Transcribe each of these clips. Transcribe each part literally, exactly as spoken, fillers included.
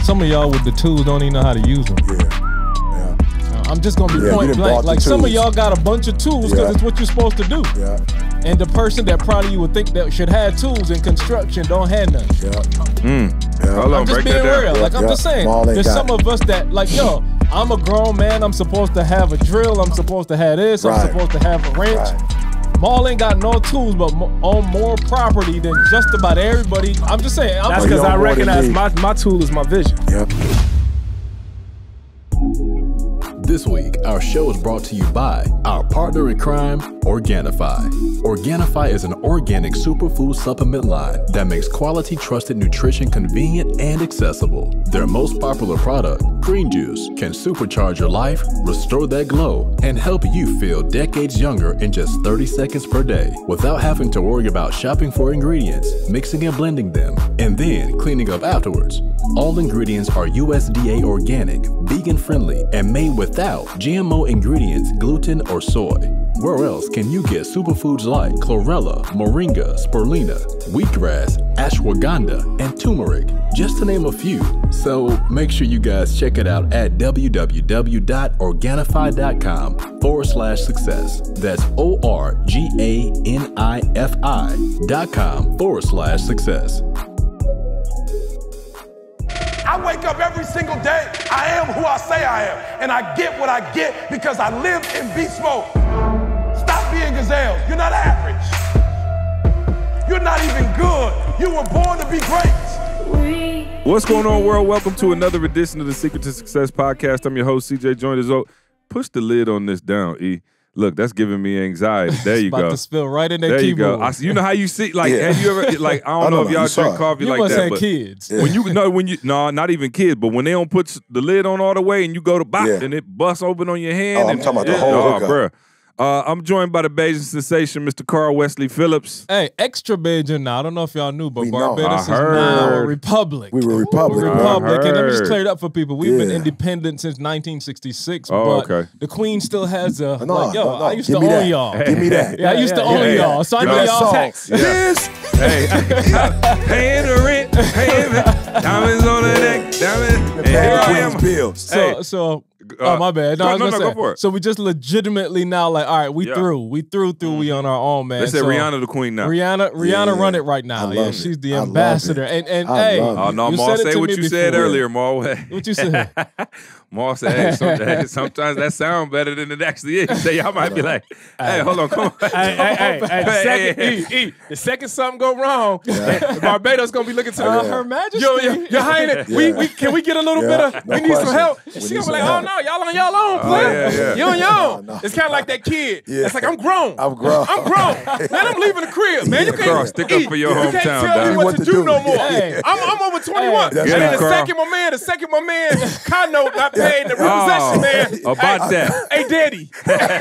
some of y'all with the tools don't even know how to use them. Yeah, yeah. I'm just gonna be yeah, point blank. Like some of y'all got a bunch of tools because yeah. it's what you're supposed to do. Yeah. And the person that probably you would think that should have tools in construction don't have none. Yeah. Mm. Yeah. Hold on, I'm just break being that down. real. Yeah, Like I'm yeah. just saying, Maul ain't there's got some it. of us that like, yo, I'm a grown man. I'm supposed to have a drill. I'm supposed to have this. Right. I'm supposed to have a wrench. Right. Maul ain't got no tools, but mo on more property than just about everybody. I'm just saying. I'm That's Well, because you I don't want to recognize need- my, my tool is my vision. Yep. This week, our show is brought to you by our partner in crime, Organifi. Organifi is an organic superfood supplement line that makes quality, trusted nutrition convenient and accessible. Their most popular product, Green Juice, can supercharge your life, restore that glow, and help you feel decades younger in just thirty seconds per day without having to worry about shopping for ingredients, mixing and blending them, and then cleaning up afterwards. All ingredients are U S D A organic, vegan-friendly, and made without G M O ingredients, gluten, or soy. Where else can you get superfoods like chlorella, moringa, spirulina, wheatgrass, ashwagandha, and turmeric, just to name a few? So make sure you guys check it out at www.organifi.com forward slash success. That's O R G A N I F I dot com forward slash success. I wake up every single day. I am who I say I am. And I get what I get because I live in beast mode. Stop being gazelles. You're not average. You're not even good. You were born to be great. What's going on, world? Welcome to another edition of the Secret to Success podcast. I'm your host, C J Joint as well. Push the lid on this down, E. Look, that's giving me anxiety. There you about go. to spill right in that There you keyboard. go. I, you know how you see, like, Yeah. have you ever, like, I don't I know don't if know. y'all You saw drink it. coffee you like must that. have but kids. When you no, when you no, not even kids, but when they don't put the lid on all the way and you go to bop Yeah. and it busts open on your hand. Oh, I'm and, talking about the yeah, whole oh, hookup. bruh. Uh, I'm joined by the Bajan sensation, Mister Carl Wesley Phillips. Hey, extra Bajan now. I don't know if y'all knew, but We know. Barbados is I now a heard. republic. We were a republic. We're a I republic. And let me just heard. clear it up for people. We've been Yeah. independent since nineteen sixty-six. Oh, but okay. the Queen still has a, No, like, yo, no, no. I used Give to me own that. y'all. Give me that. Yeah, I used to yeah, own yeah, y'all. yeah. So I Give know me that y'all song. tax. This. Hey, paying the rent, paying the diamonds on the neck, diamonds. And here I am. Queen's bills. So, Hey, so uh, oh my bad. No, no, I was no, gonna no, say, go for it. So we just legitimately now like, all right, we Yeah. through, we through, through, we on our own, man. They said so, Rihanna the queen now. Rihanna, Rihanna Yeah. run it right I now. love Yeah, it. she's the I love ambassador. it. And and I hey, love it. Oh no, you Maul, said it say to what me you said before. earlier, Maul. What you said? Maul said, hey, some, hey, sometimes that sound better than it actually is. So y'all might be like, hey, hold on, come on. Hey, hey, hey, hey, the Hey, second, hey, E, E, the second something go wrong, Barbados gonna be looking to Uh, the, Her Majesty. Yo, yo, your Highness, we, Yeah. we, can we get a little Yeah, bit of, no we need some question. help. And We she need gonna be some like, help. oh no, y'all on y'all own, Oh, player. yeah, yeah. You on your own. No, no. It's kind of like that kid. Yeah. It's like, I'm grown. I'm grown. I'm grown. Man, I'm leaving the crib, man. You Carl, can't, stick E, up for your you can't hometown, tell dog. me what, to do, no more. Hey. I'm, I'm over twenty-one. Hey. And That's then the right. second my man, the second my man, Kano not paying the Oh, repossession, man. about hey, that. Hey, daddy.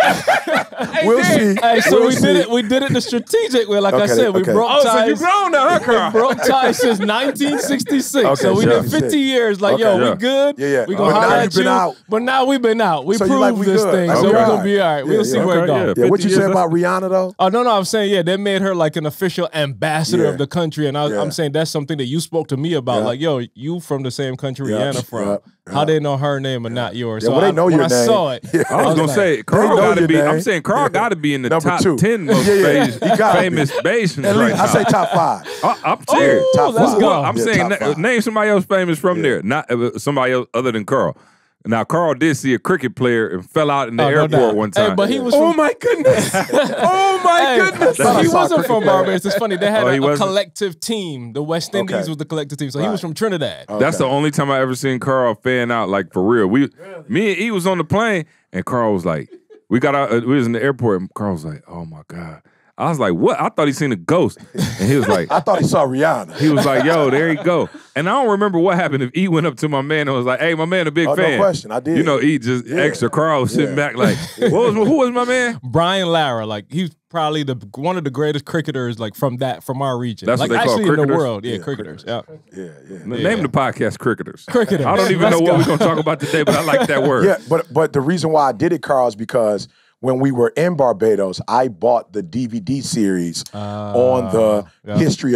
hey, We'll daddy. see. Hey, so We'll we see. did it. We did it the strategic way. Like I Okay, said, we okay. broke Oh, so ties. you grown now, huh, Carl? We broke ties since nineteen sixty-six. Okay, so we sure. did fifty years. Like, Okay. yo, Yeah. we good. Yeah, yeah. We gonna But now holler you've at been you. out. But now we've been out. We So you proved like we this good. thing. Like, so we we're all gonna right. be all right. Yeah, We'll see yeah. where it Okay, goes. yeah. Yeah, what you fifty said years, about Rihanna though? Oh no, no, I'm saying yeah, they made her like an official ambassador Yeah. of the country, and I, Yeah. I'm saying that's something that you spoke to me about. Yeah. Like, yo, you from the same country Yeah. Rihanna from? Yeah. How Yeah. they know her name and not yours? Yeah, so well, they I, know when your I name. saw it, Yeah. I was gonna like, say, Carl know gotta your be. name. I'm saying Carl gotta be in the Number top two. ten most Yeah, yeah, famous, he gotta famous Bajans At right least now. I say top five. I, I'm serious. Ooh, Top let's five. go. Well, I'm Yeah, saying top na- five. name somebody else famous from Yeah. there, not uh, somebody else other than Carl. Now, Carl did see a cricket player and fell out in the Oh, no airport doubt. one time. Hey, but he was Oh from my goodness. Oh my Hey, goodness. but he I saw wasn't cricket from player. Barbados. It's funny. They had Oh, a, he a wasn't? collective team. The West Indies Okay. was the collective team. So he was Right. from Trinidad. That's the only time I ever seen Carl fan out like for real. We, me and E was on the plane, and Carl was like, we got out. Uh, we was in the airport, and Carl was like, "Oh my god." I was like, "What?" I thought he seen a ghost, and he was like, I thought he saw Rihanna. he was like, "Yo, there you go." And I don't remember what happened if E went up to my man and was like, "Hey, my man, a big Oh, no fan." question. I did. You know, E just Yeah. extra. Carl was sitting Yeah. back like, "What was who was my man?" Brian Lara, like he's probably the one of the greatest cricketers, like from that from our region. That's like what they call actually in the cricketers? world, yeah, Yeah, cricketers. Yeah. Yeah, yeah. Name the podcast Cricketers. Cricketers. I don't even Let's know what go. we're gonna talk about today, but I like that word. Yeah, but but the reason why I did it, Carl, is because when we were in Barbados, I bought the D V D series on the yeah. history of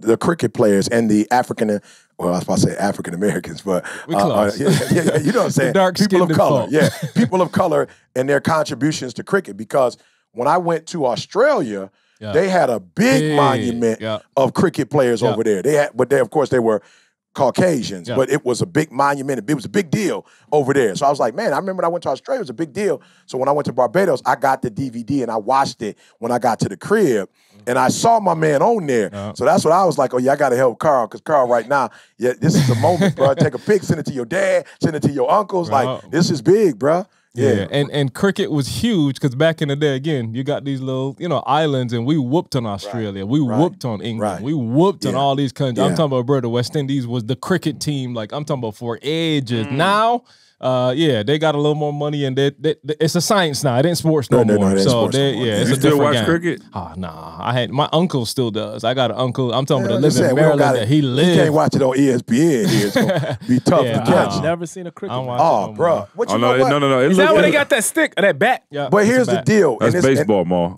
the cricket players and the African, well, I was about to say African Americans, but We uh, uh, close. yeah, yeah, yeah, you know what I'm saying? dark People of skinned color, folk. yeah, people of color and their contributions to cricket. Because when I went to Australia, Yeah. they had a big, Big, monument yeah. of cricket players Yeah. over there. They had, but they, of course, they were Caucasians, Yeah. but it was a big monument. It was a big deal over there. So I was like, man, I remember when I went to Australia, it was a big deal. So when I went to Barbados, I got the D V D and I watched it when I got to the crib. And I saw my man on there. Yeah. So that's what I was like, oh, yeah, I got to help Carl. Because Carl, right now, yeah, this is the moment, bro. Take a pic, send it to your dad, send it to your uncles. Right. Like, this is big, bro. Yeah. Yeah. and and cricket was huge because back in the day, again, you got these little, you know, islands, and we whooped on Australia, we Right. whooped on England, Right. we whooped on Yeah. all these countries. I'm Yeah. talking about, bro, the West Indies was the cricket team. Like I'm talking about for ages. Now, uh, yeah, they got a little more money, and they, they, they- it's a science now. It ain't sports no, No, no, no, more. it ain't so sports no they, more. yeah, You it's You a still different watch game. cricket? Oh nah, I had my uncle still does. I got an uncle. I'm talking Yeah, about that just live in saying, we don't Maryland. gotta- That he You can't lived. watch it on E S P N here. It's going to be tough Yeah, to nah. catch. I've never seen a cricket I'm match. watching Oh, no bro. more. What you Oh, know no, what? no, no, no. It Is that look- where they it- got that stick or that bat? Yeah, But it's a here's the bat. deal. That's and this- and- baseball, Ma.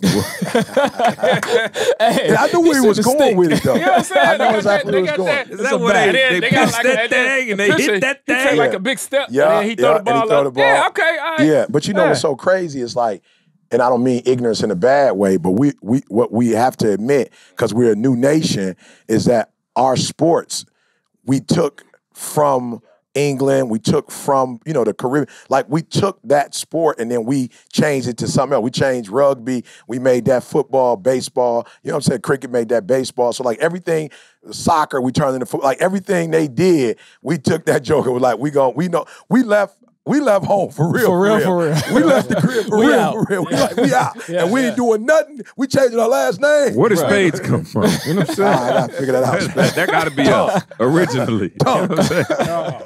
Hey, I knew where he said was the going stick. with it, though. You know what I'm saying? I They know got exactly that- where he they was got going. that- Is it's that a where bat. they, Then they they got pitch like that that- thing and they Picture, hit that he thing? take like Yeah. a big step. Yeah, and then he throw yeah, the and he ball throw up. the ball. Yeah, okay, all right. Yeah, but you know what's Yeah. so crazy is like, and I don't mean ignorance in a bad way, but we we what we have to admit, because we're a new nation, is that our sports we took from England, we took from, you know, the Caribbean. Like we took that sport and then we changed it to something else. We changed rugby, we made that football, baseball, you know what I'm saying? Cricket made that baseball. So like everything, soccer, we turned into football. Like everything they did, we took that joke and was like, we go, we know, we left. We left home for real, For real, for real. We left the crib for We real, out. for real. We like, we out, Yeah, and we yeah. ain't doing nothing. We changing our last name. Where do spades come from? You know what I'm saying? Ah, I gotta figure that out. that, that got to be us originally. You know what I'm saying?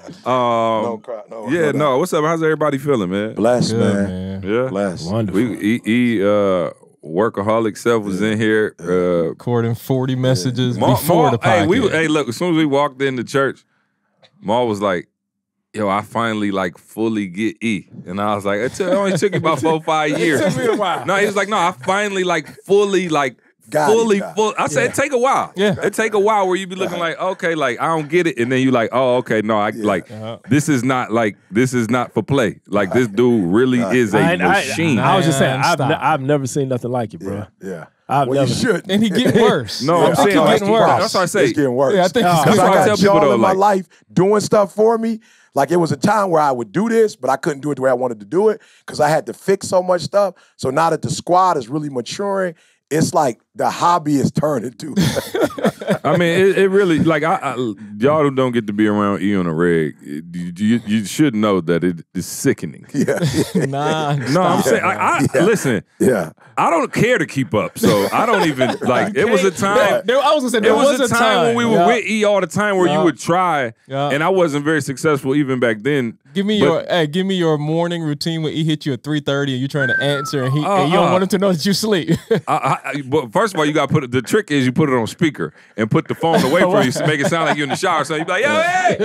Um, No cry, no, yeah, no, no. What's up? How's everybody feeling, man? Bless, Good, man. man. Yeah, Bless. Wonderful. We he, he uh, workaholic self was in here. Uh, Recording forty messages Ma, before Ma- the podcast. hey, we hey, look. As soon as we walked into church, Ma was like, "Yo, I finally like fully get E," and I was like, "It, took, it only took you about four, five years." took me a while. No, he was like, "No, I finally like fully like." Got it, fully, got it. full. I said it take a while. Yeah. it take a while where you be looking like, okay, like I don't get it, and then you like, oh, okay, no, I like Uh-huh. this is not like this is not for play. Like this dude really is a I, I, machine. I was just saying, I've, Stop. ne- I've never seen nothing like it, bro. Yeah, yeah. I've well, never. you should. and he getting worse. no, I I'm think saying he like, getting worse. that's what I say. It's getting worse. Yeah, I think Oh, he's Because That's I why I got tell people, y'all though, in my like- life doing stuff for me. Like it was a time where I would do this, but I couldn't do it the way I wanted to do it because I had to fix so much stuff. So now that the squad is really maturing, it's like the hobby is turning to. I mean, it, it really like I, I y'all who don't get to be around E on a reg, it- you, you, you should know that it is sickening. yeah, Nah, No, I'm saying I, I Yeah. listen. yeah. I don't care to keep up, so I don't even like. It was a time. There, I was gonna say there There was, a time, when we were yeah. with E all the time where Yeah. you would try, Yeah. and I wasn't very successful even back then. Give me But- your hey, give me your morning routine when he hit you at three thirty and you trying to answer and he Uh, and you don't uh. want him to know that you sleep. I, I, I- but first of all, you got to put it, the trick is you put it on speaker and put the phone away from you, to make it sound like you're in the shower. So you be like, yo, hey,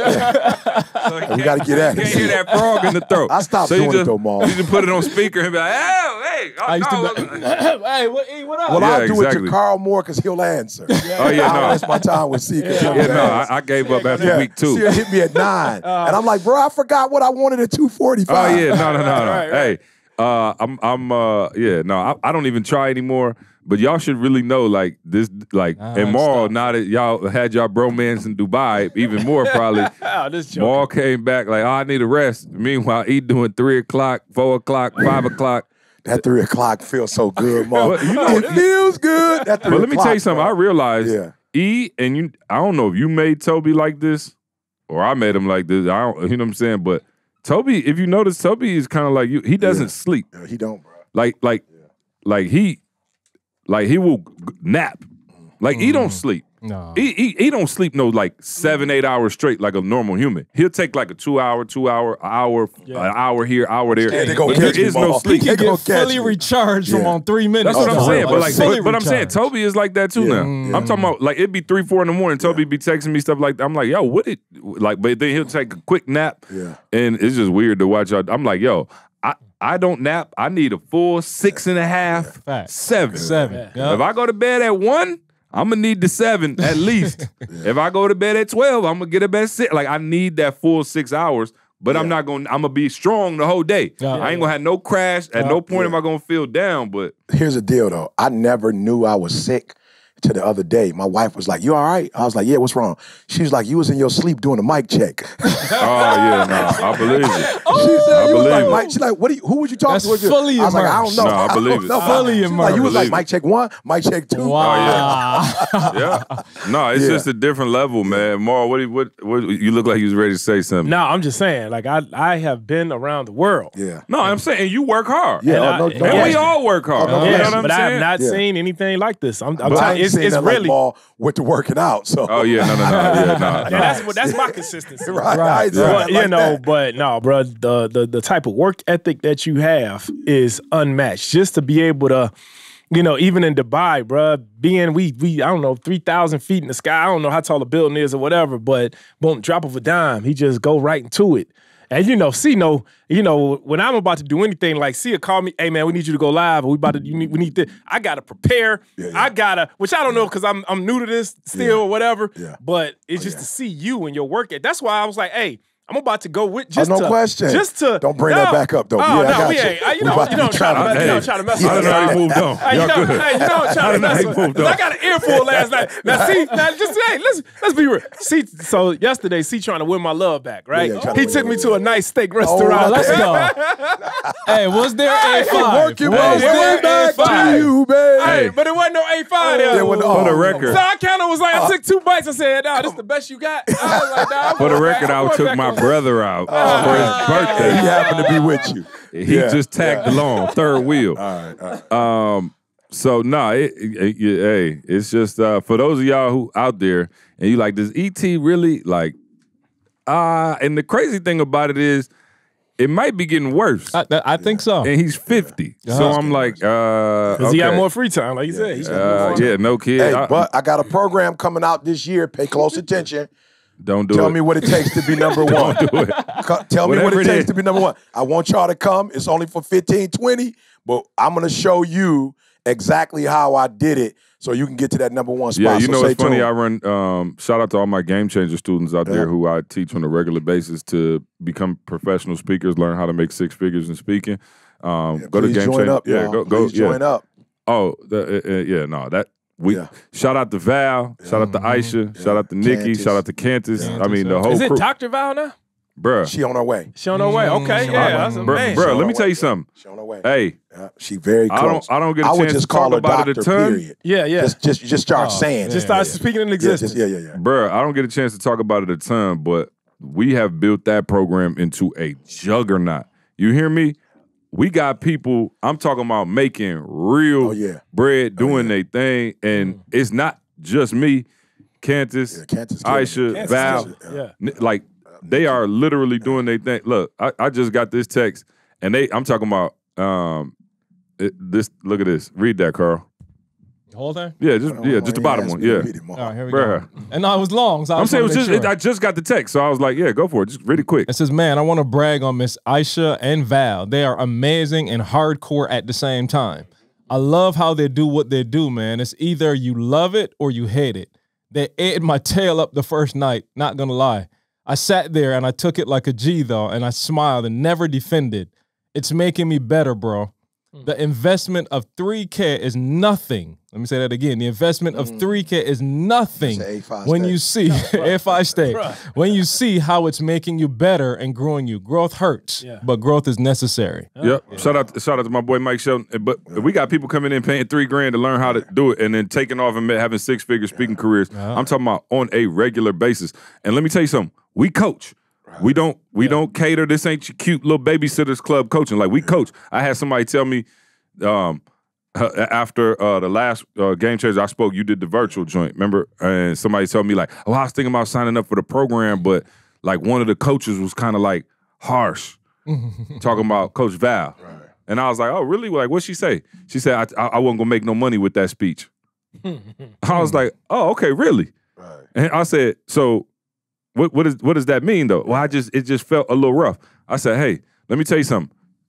so he We gotta get at you it. can't hear that frog in the throat. I stopped so you doing it just, though, Mom. You just put it on speaker and be like, oh, hey, oh, I used no, to be like, hey, what E, what up? Well, Yeah, I'll do it exactly. to Carl Moore because he'll answer. oh yeah, I'll no, waste my time with C because he'll yeah, no, answer. I, I gave up after Yeah, week two. See, it hit me at nine, and I'm like, bro, I forgot what I wanted at two Oh forty-five. yeah, no, no, no, no. Right, right. Hey, uh, I'm, I'm, uh, yeah, no, I, I don't even try anymore. But y'all should really know, like this, like, Ah, and Maul. stop. Now that y'all had y'all bromance in Dubai, even more probably. Oh, this joke. Maul came back like, oh, I need a rest. Meanwhile, he doing three o'clock, four o'clock, five o'clock. That three o'clock feels so good, Mom. Well, you know- it feels good. That three But let me tell you o'clock, something. bro. I realized Yeah. E and you. I don't know if you made Toby like this, or I made him like this. I don't. You know what I'm saying? But Toby, if you notice, Toby is kind of like you. He doesn't Yeah. sleep. Yeah, he don't, bro. Like, like, like he, like he will g- nap. Like he don't sleep. No. He, he he don't sleep no like seven eight hours straight like a normal human. He'll take like a two hour, two hour, hour, an hour here, hour there. Yeah, they gonna But there catch me, is no Maul. sleep. He They can gonna get catch fully me. recharged from Yeah. on three minutes. That's what Oh, I'm saying. for But real. like, fully but, but I'm saying recharged. Toby is like that too Yeah. now. I'm talking about like it'd be three, four in the morning. Toby be texting me stuff like that. I'm like, yo, what it like? But then he'll take a quick nap. Yeah. And it's just weird to watch. Y'all. I'm like, yo, I I don't nap. I need a full six and a half, Fact. seven. Seven. Yeah. Yeah. If I go to bed at one, I'm gonna need the seven at least. If I go to bed at twelve, I'm gonna get up at six. Like I need that full six hours. But yeah. I'm not gonna. I'm gonna be strong the whole day. Yeah, I ain't gonna have no crash. At uh, no point yeah. am I gonna feel down. But here's the deal, though. I never knew I was sick. To the other day, my wife was like, "You all right?" I was like, "Yeah, what's wrong?" She was like, "You was in your sleep doing a mic check." Oh yeah, no, I believe it. Oh, she said, I "You was believe like, it. Mike." She's like, "What? Do you, who was you talking That's to?" fully I was like, "I don't know." No, I believe it. No, fully she was like, you was like, it. "Mic check one, mic check two." Wow. Oh, yeah. yeah. No, it's Yeah. just a different level, man. Mar, what, what, what? You look like you was ready to say something. No, I'm just saying. Like I, I have been around the world. Yeah. No, I'm saying you work hard. Yeah. And oh, I- no, and no, And no, we all work hard. Oh, no, you know Yes, what I'm but I saying? have not Yeah. seen anything like this. I'm, I'm But I telling ain't you, it's, seen it's that really. like Maul with the working out. So Oh yeah, no, no, no, yeah, no. Yeah, that's what that's my consistency. right, Right. I ain't seen But that you like know, that. but no, bro, the, the the type of work ethic that you have is unmatched. Just to be able to, you know, even in Dubai, bro, being we we I don't know three thousand feet in the sky. I don't know how tall the building is or whatever, but boom, drop of a dime, he just go right into it. And you know, see, no, you know, when I'm about to do anything, like Sia call me, hey man, we need you to go live, or we about to, you need, we need this. I gotta prepare. Yeah, yeah. I gotta, which I don't know because I'm I'm new to this still Yeah. or whatever. Yeah. But it's just yeah. to see you and your work. ethic. That's why I was like, hey, I'm about to go with Oh, just no to, question. Just to Don't bring no. that back up, though. Oh Yeah, I no, got we you. ain't. I, you We know, about you to know, be trying to, trying to- you know, Hey, trying to mess I with don't know us. how he moved on. Hey, you Y'all know, good. hey, you know, I'm trying to mess with. moved Cause on. I got an earful last night. Now, see, now just hey, let's let's be real. See, so yesterday, C trying to win my love back, right? Yeah, yeah, trying to he win took your me love to a back. nice steak Oh, restaurant. let's go. Hey, was there A five? Working Was my there way back A five? to you, baby. Hey, but it wasn't no A five there. There wasn't- For the oh, record, So I kind of was like, I took two bites. I said, "Nah, this the best you got." I was like, "Nah." I'm for the going record, back. I'm I going took back my on- brother out Oh, for his He birthday. happened to be with you. He Yeah. just tagged along, third wheel. All right, all right. Um, so nah, it, it, it- hey, it's just uh, for those of y'all who out there and you like, does E T really like? Uh and the crazy thing about it is, it might be getting worse. I, I think so. and he's fifty, so Uh-huh. I'm like, uh, Cause he got okay. more free time, like you said. He's Uh, yeah, no kid. Hey, I- but I got a program coming out this year. Pay close attention. don't do Tell it. me what it takes to be number one. do it. Co- Tell me what Whatever it it takes is. to be number one. I want y'all to come. It's only for fifteen, twenty, but I'm going to show you exactly how I did it so you can get to that number one spot. Yeah, you So know stay it's funny. tuned. I run. Um, shout out to all my Game Changer students out there Yeah. who I teach on a regular basis to become professional speakers, learn how to make six figures in speaking. Um, Yeah, go to please Game join Changer. up, yeah, y'all. go go. Please yeah. join up. Oh, the, uh, uh, yeah, no, that we Yeah. shout out to Val, shout out to Aisha, shout out to Nikki, Candace. shout out to Candace. I mean the whole Is it crew, Doctor Val now? bruh, She on her way. She on her way. Okay, Mm, yeah, I- that's a bruh, man. bruh, She on let her me tell way. you something. She on her way. Hey, Yeah, she very I close. don't, I don't get a I would chance just to talk call her about it doctor, a ton, period. Yeah, yeah. Just, just, just start Oh, saying Just it. start speaking in Yeah, existence. just, yeah, yeah, yeah. bruh. I don't get a chance to talk about it a ton, but we have built that program into a juggernaut. You hear me? We got people, I'm talking about making real Oh, yeah. bread, doing their thing, and it's not just me, Candace, Yeah, Candace killing it. Aisha, Candace Val, killing it, yeah. N- like they are literally doing their thing. Look, I, I just got this text, and they, I'm talking about um, it, this. Look at this. Read that, Carl. Whole thing? Yeah, just Hold on, yeah, hold just the on, bottom he one. asked me to Yeah, read it more. All right, here we Bruh. go. And no, it was long. So I I'm just saying it wanna was just. make It, sure. I just got the text, so I was like, yeah, go for it, just really quick. It says, man, I want to brag on Miss Aisha and Val. They are amazing and hardcore at the same time. I love how they do what they do, man. It's either you love it or you hate it. They ate my tail up the first night, not gonna lie. I sat there and I took it like a G though, and I smiled and never defended. It's making me better, bro. The investment of three K is nothing. Let me say that again. The investment of three K is nothing That's an A five when state. you see if I stay. When you see how it's making you better and growing you. Growth hurts, Yeah. but growth is necessary. Yep. Shout out, shout out to my boy Mike Shelton. But we got people coming in paying three grand to learn how to do it, and then taking off and having six figure speaking careers. I'm talking about on a regular basis. And let me tell you something. We coach. We don't. We don't cater. This ain't your cute little babysitters club coaching. Like we coach. I had somebody tell me, um, after uh, the last uh, Game Changer I spoke, you did the virtual joint. Remember? And somebody told me like, oh, I was thinking about signing up for the program, but like one of the coaches was kind of like harsh. Talking about Coach Val. Right. And I was like, oh, really? Like, what'd she say? She said, I, I, I wasn't going to make no money with that speech. I was like, oh, okay, really? Right. And I said, so what, what, is, what does that mean, though? Well, I just, it just felt a little rough. I said, hey, let me tell you something.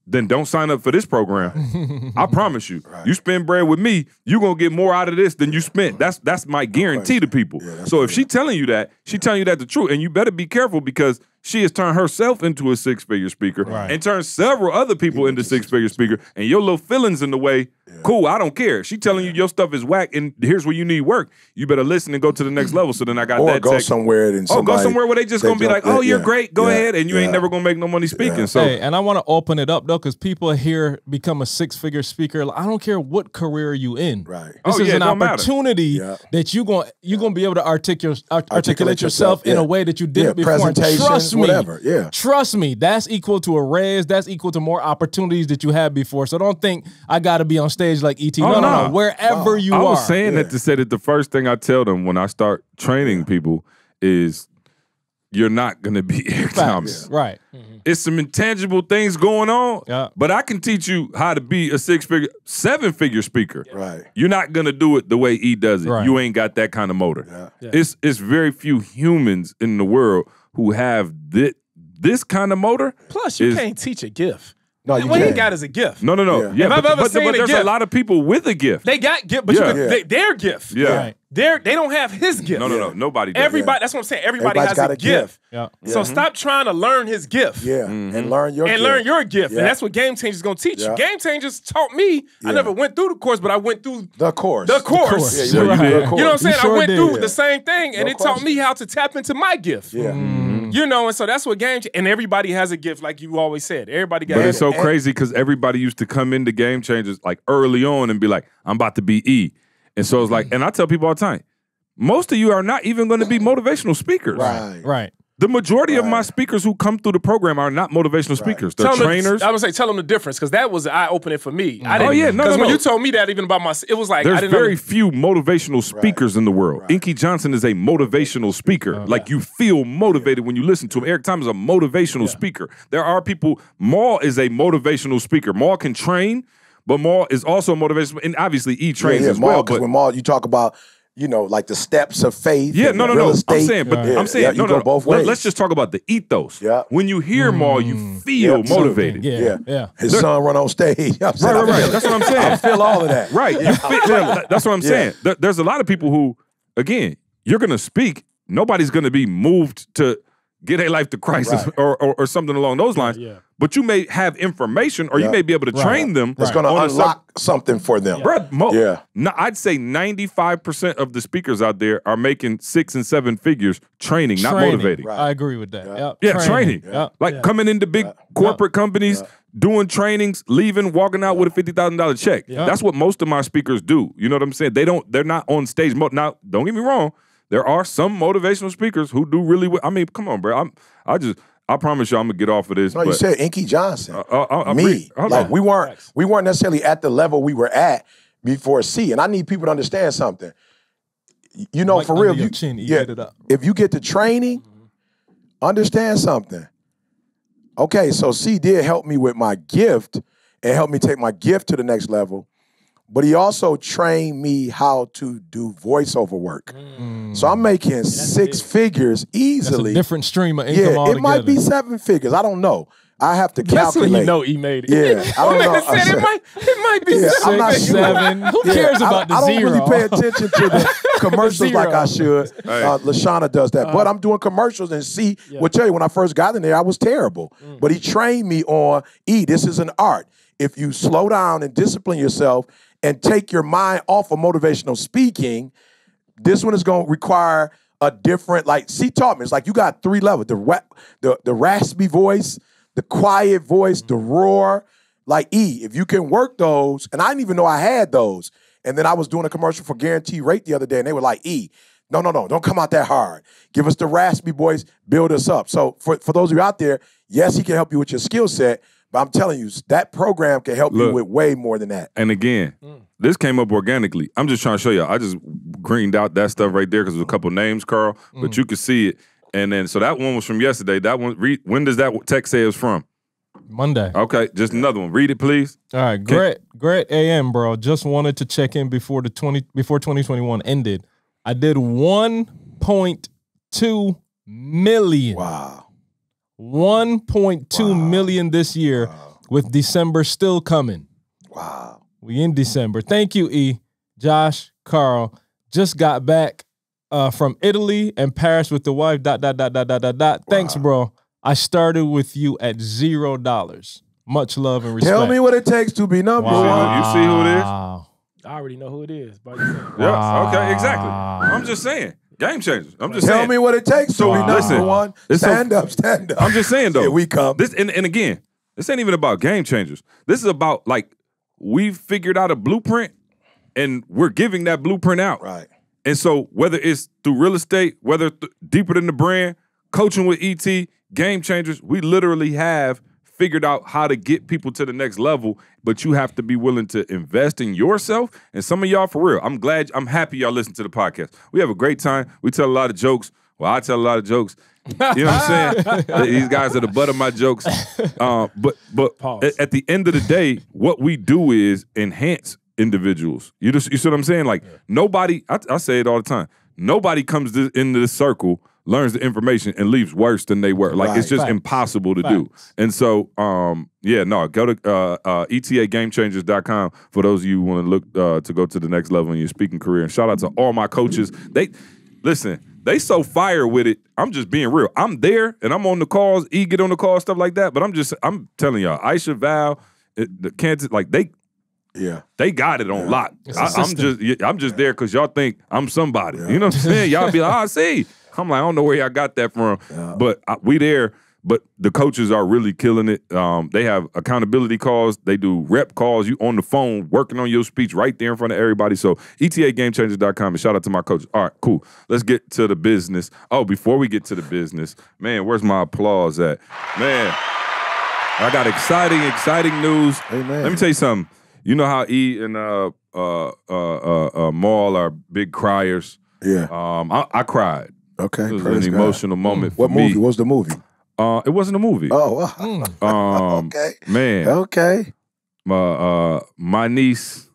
then don't sign up for this program. I promise you. Right. You spend bread with me, you're gonna get more out of this than you spent. That's that's my guarantee to people. Yeah, so if she telling you that, she telling you that the truth. And you better be careful because she has turned herself into a six-figure speaker right. and turned several other people into six-figure speaker. And your little feelings in the way, yeah. cool, I don't care. She telling you your stuff is whack and here's where you need work. You better listen and go to the next level. So then I got or that go tech. somewhere and oh, go somewhere where they just they gonna be like, oh, you're yeah. great, go yeah. ahead, and you yeah. ain't never gonna make no money speaking. Yeah. So, hey, and I want to open it up though, because people here become a six-figure speaker. I don't care what career you in. Right. This oh, is yeah, an opportunity yeah. that you going you're gonna be able to articulate art articulate yourself, yourself yeah. in a way that you didn't yeah, before. And trust me, whatever. Yeah. Trust me, that's equal to a raise. That's equal to more opportunities that you had before. So don't think I got to be on stage like E T. Oh, no, no, no, no. Wherever oh, you I are. I was saying yeah. that to say that the first thing I tell them when I start training yeah. people is you're not going to be Eric Thomas. Yeah. Right. Mm-hmm. It's some intangible things going on, yeah. but I can teach you how to be a six-figure, seven-figure speaker. Right. You're not going to do it the way E does it. Right. You ain't got that kind of motor. Yeah. Yeah. It's it's very few humans in the world who have this, this kind of motor. Plus, you is, can't teach a gift. No, you what can't. he got is a gift. No, no, no. Yeah. Yeah, if but, I've ever but, seen but a there's gift, a lot of people with a gift. They got gift, but yeah. you can, Yeah. they, their gift. Yeah. Right. They're, they don't have his gift. No, no, no. Nobody does. Everybody, that's what I'm saying. Everybody Everybody's has got a, a gift. gift. Yeah. So Yeah. stop trying to learn his gift. Yeah. Mm-hmm. And learn your and gift. learn your gift. Yeah. And that's what Game Changers is going to teach Yeah. you. Game Changers taught me. Yeah. I never went through the course, but I went through the course. the course. The course. Yeah, Yeah, you you did. did. The course. You know what I'm saying? You sure I went did. through Yeah. the same thing, and No it taught question. me how to tap into my gift. Yeah. Mm. You know, and so that's what Game Changers, and everybody has a gift, like you always said. Everybody got But a it's gift. so crazy because everybody used to come into Game Changers like early on and be like, I'm about to be E. And so it's like, and I tell people all the time, most of you are not even going to be motivational speakers. Right. Right. The majority of Right. my speakers who come through the program are not motivational speakers. They're Tell them trainers. The, I would say tell them the difference because that was eye opening for me. I Oh, didn't, yeah, no, no, Because when no. you told me that even about my, it was like I There's didn't very know. few motivational speakers in the world. Right. Inky Johnson is a motivational speaker. Like you feel motivated when you listen to him. Eric Thomas is a motivational speaker. There are people. Maul is a motivational speaker. Maul can train, but Maul is also motivational, and obviously E trains yeah, yeah, as Maul, well. 'cause But when Maul, you talk about, you know, like the steps of faith. yeah, and no, no, real no. estate. I'm saying, but Yeah, I'm saying, yeah, no, you no, go no. both Let- ways. Let's just talk about the ethos. Yeah. When you hear Maul, you feel Yeah, motivated. Yeah. Yeah. Yeah. His son run on stage. I'm saying, Right, right, I feel right. That's what I'm it. saying. I feel all of that. Right. You feel, yeah, that's what I'm saying. There- there's a lot of people who, again, you're going to speak. Nobody's going to be moved to get a life to Christ Right. or, or or something along those lines. Yeah. But you may have information or Yeah. you may be able to train them. It's going to on a sub- unlock something for them. Bruh, mo- Yeah. no, I'd say ninety-five percent of the speakers out there are making six and seven figures training, not Training. motivating. Right. I agree with that. Yep. Yeah, training. Yep. Like coming into big corporate companies, doing trainings, leaving, walking out with a fifty thousand dollar check. Yeah. That's what most of my speakers do. You know what I'm saying? They don't. They're not on stage. Mo- now, don't get me wrong. There are some motivational speakers who do really well. I mean, come on, bro. I'm. I just. I promise you, I'm gonna get off of this. No, you but, said Inky Johnson. uh, uh, uh, Me. re- hold Like on. we weren't we weren't necessarily at the level we were at before C. And I need people to understand something. You know, Mic for under real, your you, chin, you yeah, get it up. if you get to training, understand something. Okay, so C did help me with my gift and help me take my gift to the next level. But he also trained me how to do voiceover work. So I'm making six figures That's a easily. different stream of income Yeah, it altogether. might be seven figures. I don't know. I have to That's when calculate. you know he made it. Yeah, I don't Man know. said it might, it might be Yeah, seven. I'm not Six, sure. seven. Who Yeah, cares I- about the I don't zero? really pay attention to the commercials like I should. Hey. Uh, Lashana does that. but I'm doing commercials and see, will tell you, when I first got in there, I was terrible. But he trained me on, E, this is an art. If you slow down and discipline yourself and take your mind off of motivational speaking, this one is going to require a different, like, C taught me. It's like you got three levels. The, ra- the, the raspy voice, the quiet voice, the roar. Like, E, if you can work those, and I didn't even know I had those. And then I was doing a commercial for Guarantee Rate the other day, and they were like, E, no, no, no, don't come out that hard. Give us the raspy voice, build us up. So for, for those of you out there, yes, he can help you with your skill set, but I'm telling you, that program can help you Look. with way more than that. And again, this came up organically. I'm just trying to show you. I just greened out that stuff right there because there's a couple names, Carl, but you could see it. And then, so that one was from yesterday. That one, read, when does that text say it's from? Monday. Okay, just another one. Read it, please. All right, great, great A M, bro. Just wanted to check in before the twenty before twenty twenty-one ended. I did one point two million. Wow. one point two million this year with December still coming. Wow. We in December. Thank you, E. Josh, Carl, just got back uh, from Italy and Paris with the wife, dot, dot, dot, dot, dot, dot, dot. Wow. Thanks, bro. I started with you at zero dollars. Much love and respect. Tell me what it takes to be number wow. one. You see who it is? I already know who it is. By you Yeah, wow. okay, exactly. I'm just saying. Game changers. I'm just Tell saying. me what it takes to wow. be number listen, one. Stand so, up, stand up. I'm just saying, though. Here we come. This, and, and again, this ain't even about game changers. This is about, like, we've figured out a blueprint, and we're giving that blueprint out. Right. And so whether it's through real estate, whether th- deeper than the brand, coaching with E T, game changers, we literally have figured out how to get people to the next level, but you have to be willing to invest in yourself. And some of y'all, for real, I'm glad, I'm happy y'all listen to the podcast. We have a great time. We tell a lot of jokes. Well, I tell a lot of jokes. You know what I'm saying? These guys are the butt of my jokes. Uh, but but at, at the end of the day, what we do is enhance individuals. You just, you see what I'm saying? Like, yeah. nobody, I, I say it all the time, nobody comes to, into this circle, learns the information, and leaves worse than they were. Like, right. it's just Facts. impossible to Facts. do. And so, um, yeah, no, go to uh, uh, E T A game changers dot com for those of you who want to look uh, to go to the next level in your speaking career. And shout out to all my coaches. They, listen, they so fire with it. I'm just being real. I'm there, and I'm on the calls, E get on the call, stuff like that. But I'm just, I'm telling y'all, Aisha, Val, it, the Kansas, like, they, Yeah, they got it on yeah. lock. I, I'm just, I'm just yeah. there because y'all think I'm somebody. Yeah. You know what I'm saying? Y'all be like, oh, I see. I'm like, I don't know where y'all got that from, yeah. but I, we there. But the coaches are really killing it. Um, they have accountability calls. They do rep calls. You on the phone working on your speech right there in front of everybody. So E T A game changers dot com, and shout out to my coaches. All right, cool. Let's get to the business. Oh, before we get to the business, man, where's my applause at? Man, I got exciting, exciting news. Amen. Let me tell you something. You know how E and uh, uh, uh, uh, uh, Maul are big criers. Yeah. Um, I, I cried. Okay. It was Praise an God. emotional moment mm. for what me. What movie? What was the movie? Uh, it wasn't a movie. Oh. um, okay. Man. Okay. My uh, my niece,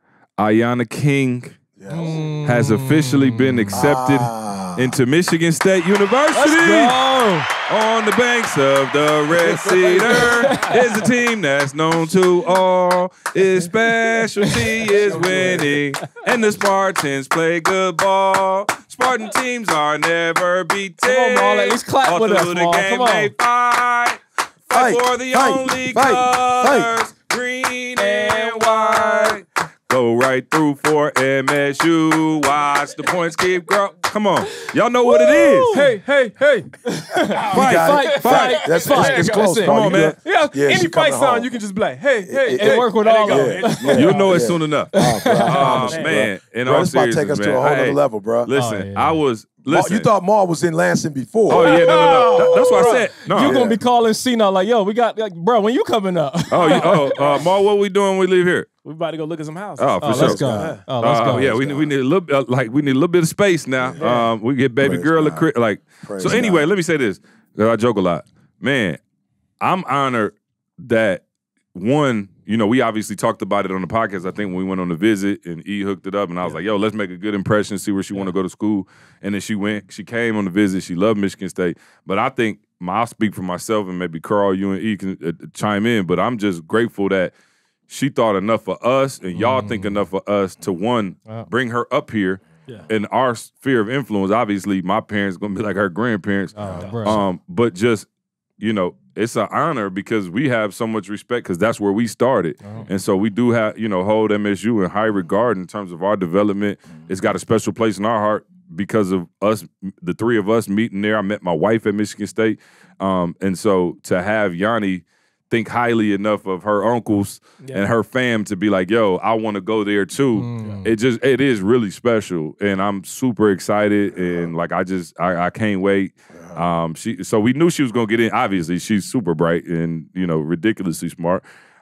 Ayanna King, yes. has officially been accepted ah. into Michigan State University. Let's go. On the banks of the Red Cedar is a team that's known to all. Its specialty is winning, and the Spartans play good ball. Spartan teams are never beaten. Come on, Maul, at least clap all with us, through the Maul. game Come on. they fight. Fight, Fight, for the fight, only fight, colors, fight. green and white. Go right through for M S U. Watch the points keep growing. Come on. Y'all know what it is. Hey, hey, hey. Fight, fight, fight. That's fight. it's, it's close. Listen, come on, man. Yeah, Yeah, any she fight coming song, home. you can just be like, hey, hey, It hey. work with There all you of go. them. Yeah, You'll know yeah. it soon enough. Oh, bro, I Oh, promise, man. bro. In Bro, all this about to take seriousness, us to a man. whole other Hey, level, bro. Listen, Oh, yeah. I was, Maul, listen. you thought Maul was in Lansing before. Oh, yeah, no, no, no. That- That's what I said. No. You're Yeah. going to be calling Cena like, yo, we got, like, bro, when you coming up? Oh, you, oh, uh, Maul, what we doing when we leave here? We about to go look at some houses. Oh, for Oh, sure. let's go. Oh, let's Uh, go. yeah, we, we need a little uh, like we need a little bit of space now. Yeah. Um, we get baby Praise girl a God. cri- like. Praise so anyway, God. let me say this. 'Cause I joke a lot, man. I'm honored that one. You know, we obviously talked about it on the podcast. I think when we went on the visit and E hooked it up, and I was like, "Yo, let's make a good impression, see where she want to go to school." And then she went. She came on the visit. She loved Michigan State. But I think I'll speak for myself, and maybe Carl, you and E can uh, chime in. But I'm just grateful that she thought enough for us, and y'all think enough for us to one Wow. bring her up here. Yeah. In our sphere of influence, obviously, my parents gonna be like her grandparents. Oh, bro. Um, but just you know, it's an honor because we have so much respect because that's where we started, Oh. and so we do have you know hold M S U in high regard in terms of our development. It's got a special place in our heart because of us, the three of us meeting there. I met my wife at Michigan State, um, and so to have Yanni think highly enough of her uncles Yeah. and her fam to be like, yo, I want to go there too. Mm. It just, it is really special. And I'm super excited. And like, I just, I, I can't wait. Um, she, so we knew she was going to get in. Obviously, she's super bright and, you know, ridiculously smart.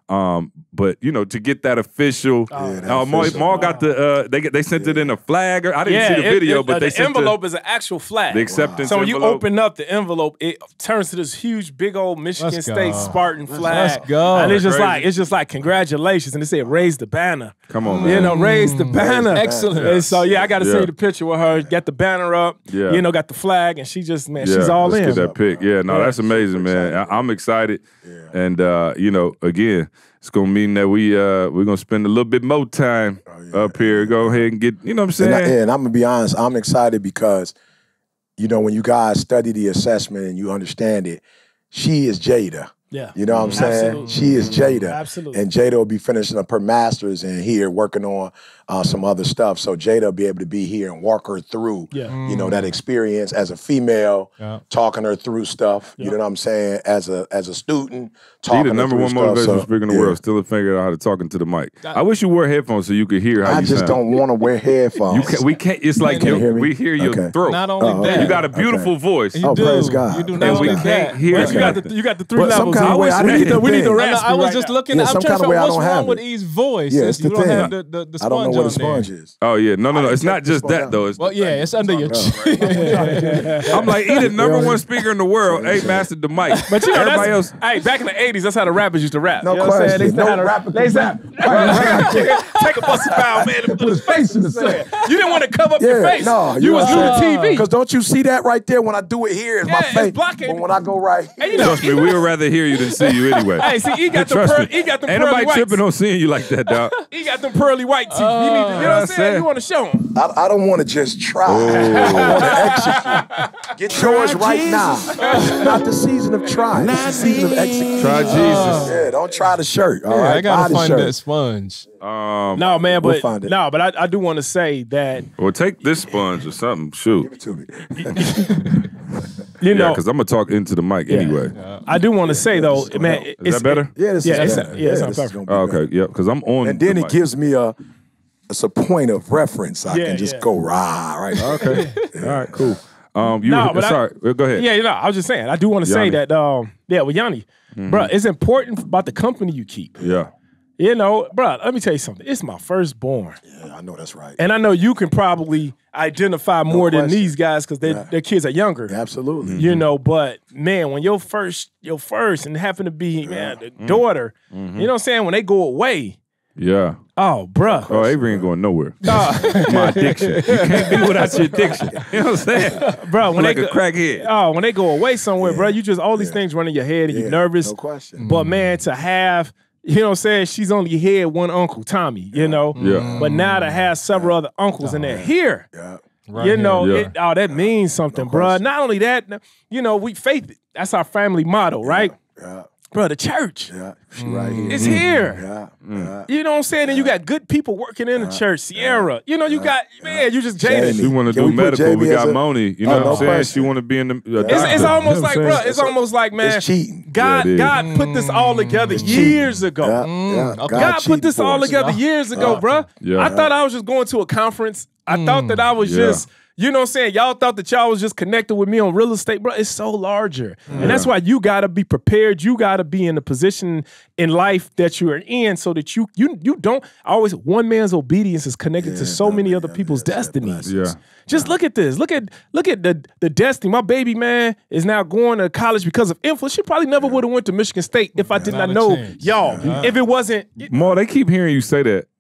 Um, but you know, to get that official, Oh, Yeah, that uh, Maul, official. Maul got the uh, they get- they sent it in a flag. Or, I didn't Yeah, see the it- video, it- but uh, they the sent envelope is an actual flag. the acceptance. So when you envelope. open up the envelope, it turns to this huge, big old Michigan Let's State go. Spartan flag. let's go. And it's just Crazy. like it's just like congratulations, and it said raise the banner. Come on, man. You know, raise the banner. Excellent. And so yeah, I got to Yeah. see the picture with her. Got the banner up. Yeah. You know, got the flag, and she just man, Yeah, she's all let's in. get that pick. Yeah, no, Yeah. that's amazing, man. I, I'm excited, and uh, you know, again, it's gonna mean that we uh, we're gonna spend a little bit more time up here. Go ahead and get, you know what I'm saying? And, I, yeah, and I'm gonna be honest, I'm excited because, you know, when you guys study the assessment and you understand it, she is Jada. Yeah. You know what I'm saying? Absolutely. She is Jada. Absolutely. And Jada will be finishing up her master's and here working on uh, some other stuff. So Jada will be able to be here and walk her through, Yeah. you know, that experience as a female, Yeah. talking her through stuff. You know what I'm saying? As a as a student, He talking the her number through one stuff. motivational So, speaker in the yeah. world. Still a figured out how to talk into the mic. I wish you wore headphones so you could hear how I you just sound. don't want to wear headphones. You can't. We can't. It's like Can't your- hear me? we hear your Okay. throat. Not only Oh, that, okay. You got a beautiful voice. You Oh, do. praise God. You do And not we only can't that. hear Well, that. you got the you got the three But some levels. kind of I way wish I we need need the to we need the think. I, know, raspy I was right just now. looking. Yeah, I'm some trying kind to of way figure I what's don't wrong have with it. E's voice. Yeah, Since it's you the don't have thing. the, the, the I don't know sponge where the on there. sponge is. Oh yeah, no, no, no. It's not just Slow that down. though. It's, Well, yeah, it's under your chin. I'm like, he the number one speaker in the world. Ain't mastered the mic. But you know, everybody that's, else. hey, back in the eighties, that's how the rappers used to rap. No you know what I'm saying? They question. used to No have a- rapper they used to can have- Take a busted foul man and put his face in the sand. You didn't want to cover up your Yeah, face. no, you was know new what I'm to saying? T V. Because don't you see that right there when I do it here? It's Yeah, my it's face. blocking. But when I go right here, And you know, Trust me, we would rather hear you than see you anyway. hey, see, he got the Trust pearl, me. he got them Ain't pearly nobody whites. tripping on seeing you like that, dog. He got them pearly white teeth. you, need to, you know what I'm that's saying? it. You want to show him. I, I don't want to just try. I want to execute. Get yours right now. It's not the season of trying. It's the season of executing. Try Jesus. Yeah, don't try the shirt. All Yeah, right, I gotta Buy the find shirt. that sponge. Um, No, man, We'll but find it. no, but I, I do want to say that well, take this sponge or something. Shoot. Give it to me. you Yeah, know because I'm gonna talk into the mic anyway. I do want to say though, is gonna man, help. Is that better? Yeah, this Yeah, is it's- better. yeah, it's this is perfect. gonna be Oh, better. okay, yeah, because I'm on. And then the it mic. gives me a it's a point of reference. I Yeah, can just yeah. go rah right. Okay. All right. Cool. Um, you. No, were, but I- sorry. Well, go ahead. Yeah, you know, I was just saying, I do want to say Yanni. that, um, yeah, with Yanni, bro, it's important about the company you keep. Yeah. You know, bro, let me tell you something. It's my firstborn. Yeah, I know that's right. And I know you can probably identify more than question. these guys because their their kids are younger. Absolutely. You know, but man, when your first, your first, and happen to be man, the daughter, you know what I'm saying? When they go away, Yeah. oh, bruh. Oh, Avery ain't going nowhere. Uh, My addiction. You can't be without your addiction. You know what I'm saying? bro, when like they a go, crackhead. oh, when they go away somewhere, bro, you just all these things run in your head and Yeah, you're nervous. No question. But man, to have, you know what I'm saying, she's only had one uncle, Tommy, you know? Yeah. But now to have several other uncles and they're here. Yeah. you know, Yeah. it, oh, that means something, bro. question. Not only that, you know, we faith, that's our family motto, right? Yeah. Bro, the church Yeah. She right here. is here. Yeah. Mm. Yeah. You know what I'm saying? And you got good people working in the church. Sierra, you know, you got, man, you just jaded. Jamie. She want to Can do we put medical. Jamie We got as a- Moni. You know Oh, what no I'm saying? question. She want to be in the. Uh, It's, it's almost like, bro, it's almost like, man, It's cheating. God, Yeah, it is. God put this all together years ago. Yeah. yeah. okay. God put cheated this for all us. together years ago, bruh. Yeah. I thought I was just going to a conference. I thought that I was Yeah. just, you know what I'm saying? Y'all thought that y'all was just connected with me on real estate, bro. It's so larger. And that's why you gotta be prepared. You gotta be in the position in life that you're in so that you you you don't always one man's obedience is connected to so many other people's destinies. Yeah. Just look at this. Look at look at the the destiny. My baby man is now going to college because of influence. She probably never would have went to Michigan State if I did not Not a know chance. y'all. If it wasn't Mo, they keep hearing you say that.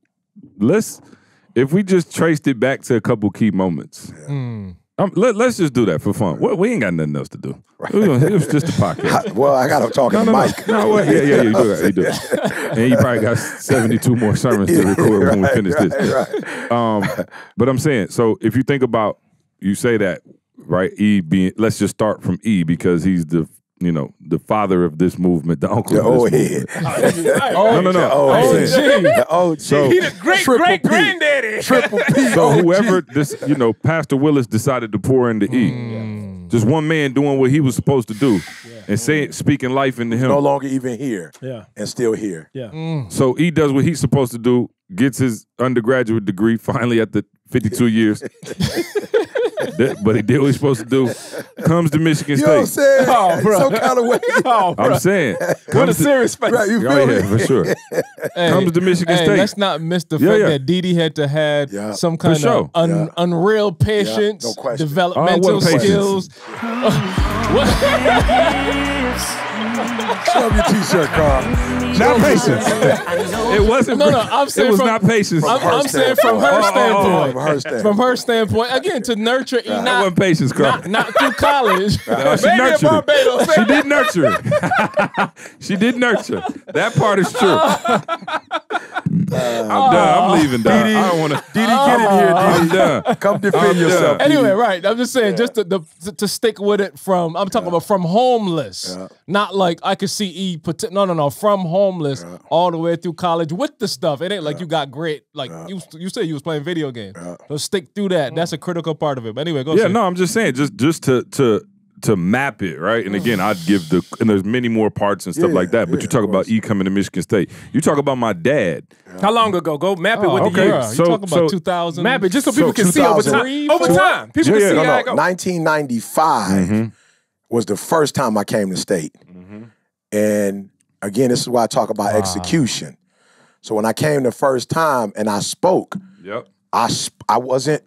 Let's, if we just traced it back to a couple key moments. Um, let, let's just do that for fun. We, we ain't got nothing else to do. We gonna- It was just a podcast. Well, I got to talk No, to no, no. Mike. No, well, yeah, yeah, yeah, you do that. You do that. And you probably got seventy-two more sermons to record when we Right, finish right, this. right. Um, but I'm saying, so if you think about, you say that, right? E being, let's just start from E because he's the, you know, the father of this movement, the uncle The of old this head. movement. No, no, no. Oh, I'm yeah. saying- The old So- he the great Triple great P. granddaddy. Triple P. So O G. whoever this, you know, Pastor Willis decided to pour into E, just one man doing what he was supposed to do, and saying, speaking life into him. no longer even here Yeah. and still here. Yeah. So E does what he's supposed to do, gets his undergraduate degree finally at the fifty-two years, That- but he did what he's supposed to do. Comes to Michigan You know what I'm State. saying? Oh, bro. Some kind of way. Oh, bro. I'm saying. What a Comes to, serious face. Right, you feel oh, me? yeah, for sure. Hey, Comes to Michigan hey, State. let's not miss the Yeah, fact yeah. that Didi had to had Yeah. some kind sure. of un, Yeah. unreal patience, no question. developmental Oh, what patience? skills. What? Show up your t-shirt, Carl. Not patience. It wasn't. No, no, I'm saying it was from- not patience. I'm, her I'm saying from standpoint. her Oh, oh, oh, standpoint. from her standpoint. From her standpoint, again, to nurture E that not, wasn't patience, Carl. not, not through college. No, she Baby in nurtured it. Barbados. She did nurture it. She did nurture. That part is true. I'm done. I'm leaving, dog. I don't want to. Didi, get in here, I'm Didi. done. Come defend I'm yourself. done. Didi. Anyway, right. I'm just saying, just to, the, to to stick with it from. I'm talking about from homeless, not like I could see E. put- No, no, no. From homeless all the way through college with the stuff. It ain't like you got great. Like you, you said you was playing video games. So stick through that. That's a critical part of it. But anyway, go. Yeah, Shay. no, I'm just saying, just just to to to map it, right? And again, I'd give the and there's many more parts and stuff Yeah, like that. But yeah, you talk of about course. E coming to Michigan State. You talk about my dad. How long ago? Go map it Oh, with okay. the years. You So- talking so- about two thousand? Map it just so So people can see over two thousand time. Over time, people Yeah, can yeah. see No, how no. it goes. nineteen ninety-five Mm-hmm. was the first time I came to state. And again, this is why I talk about execution. So when I came the first time and I spoke, Yep. I sp- I wasn't.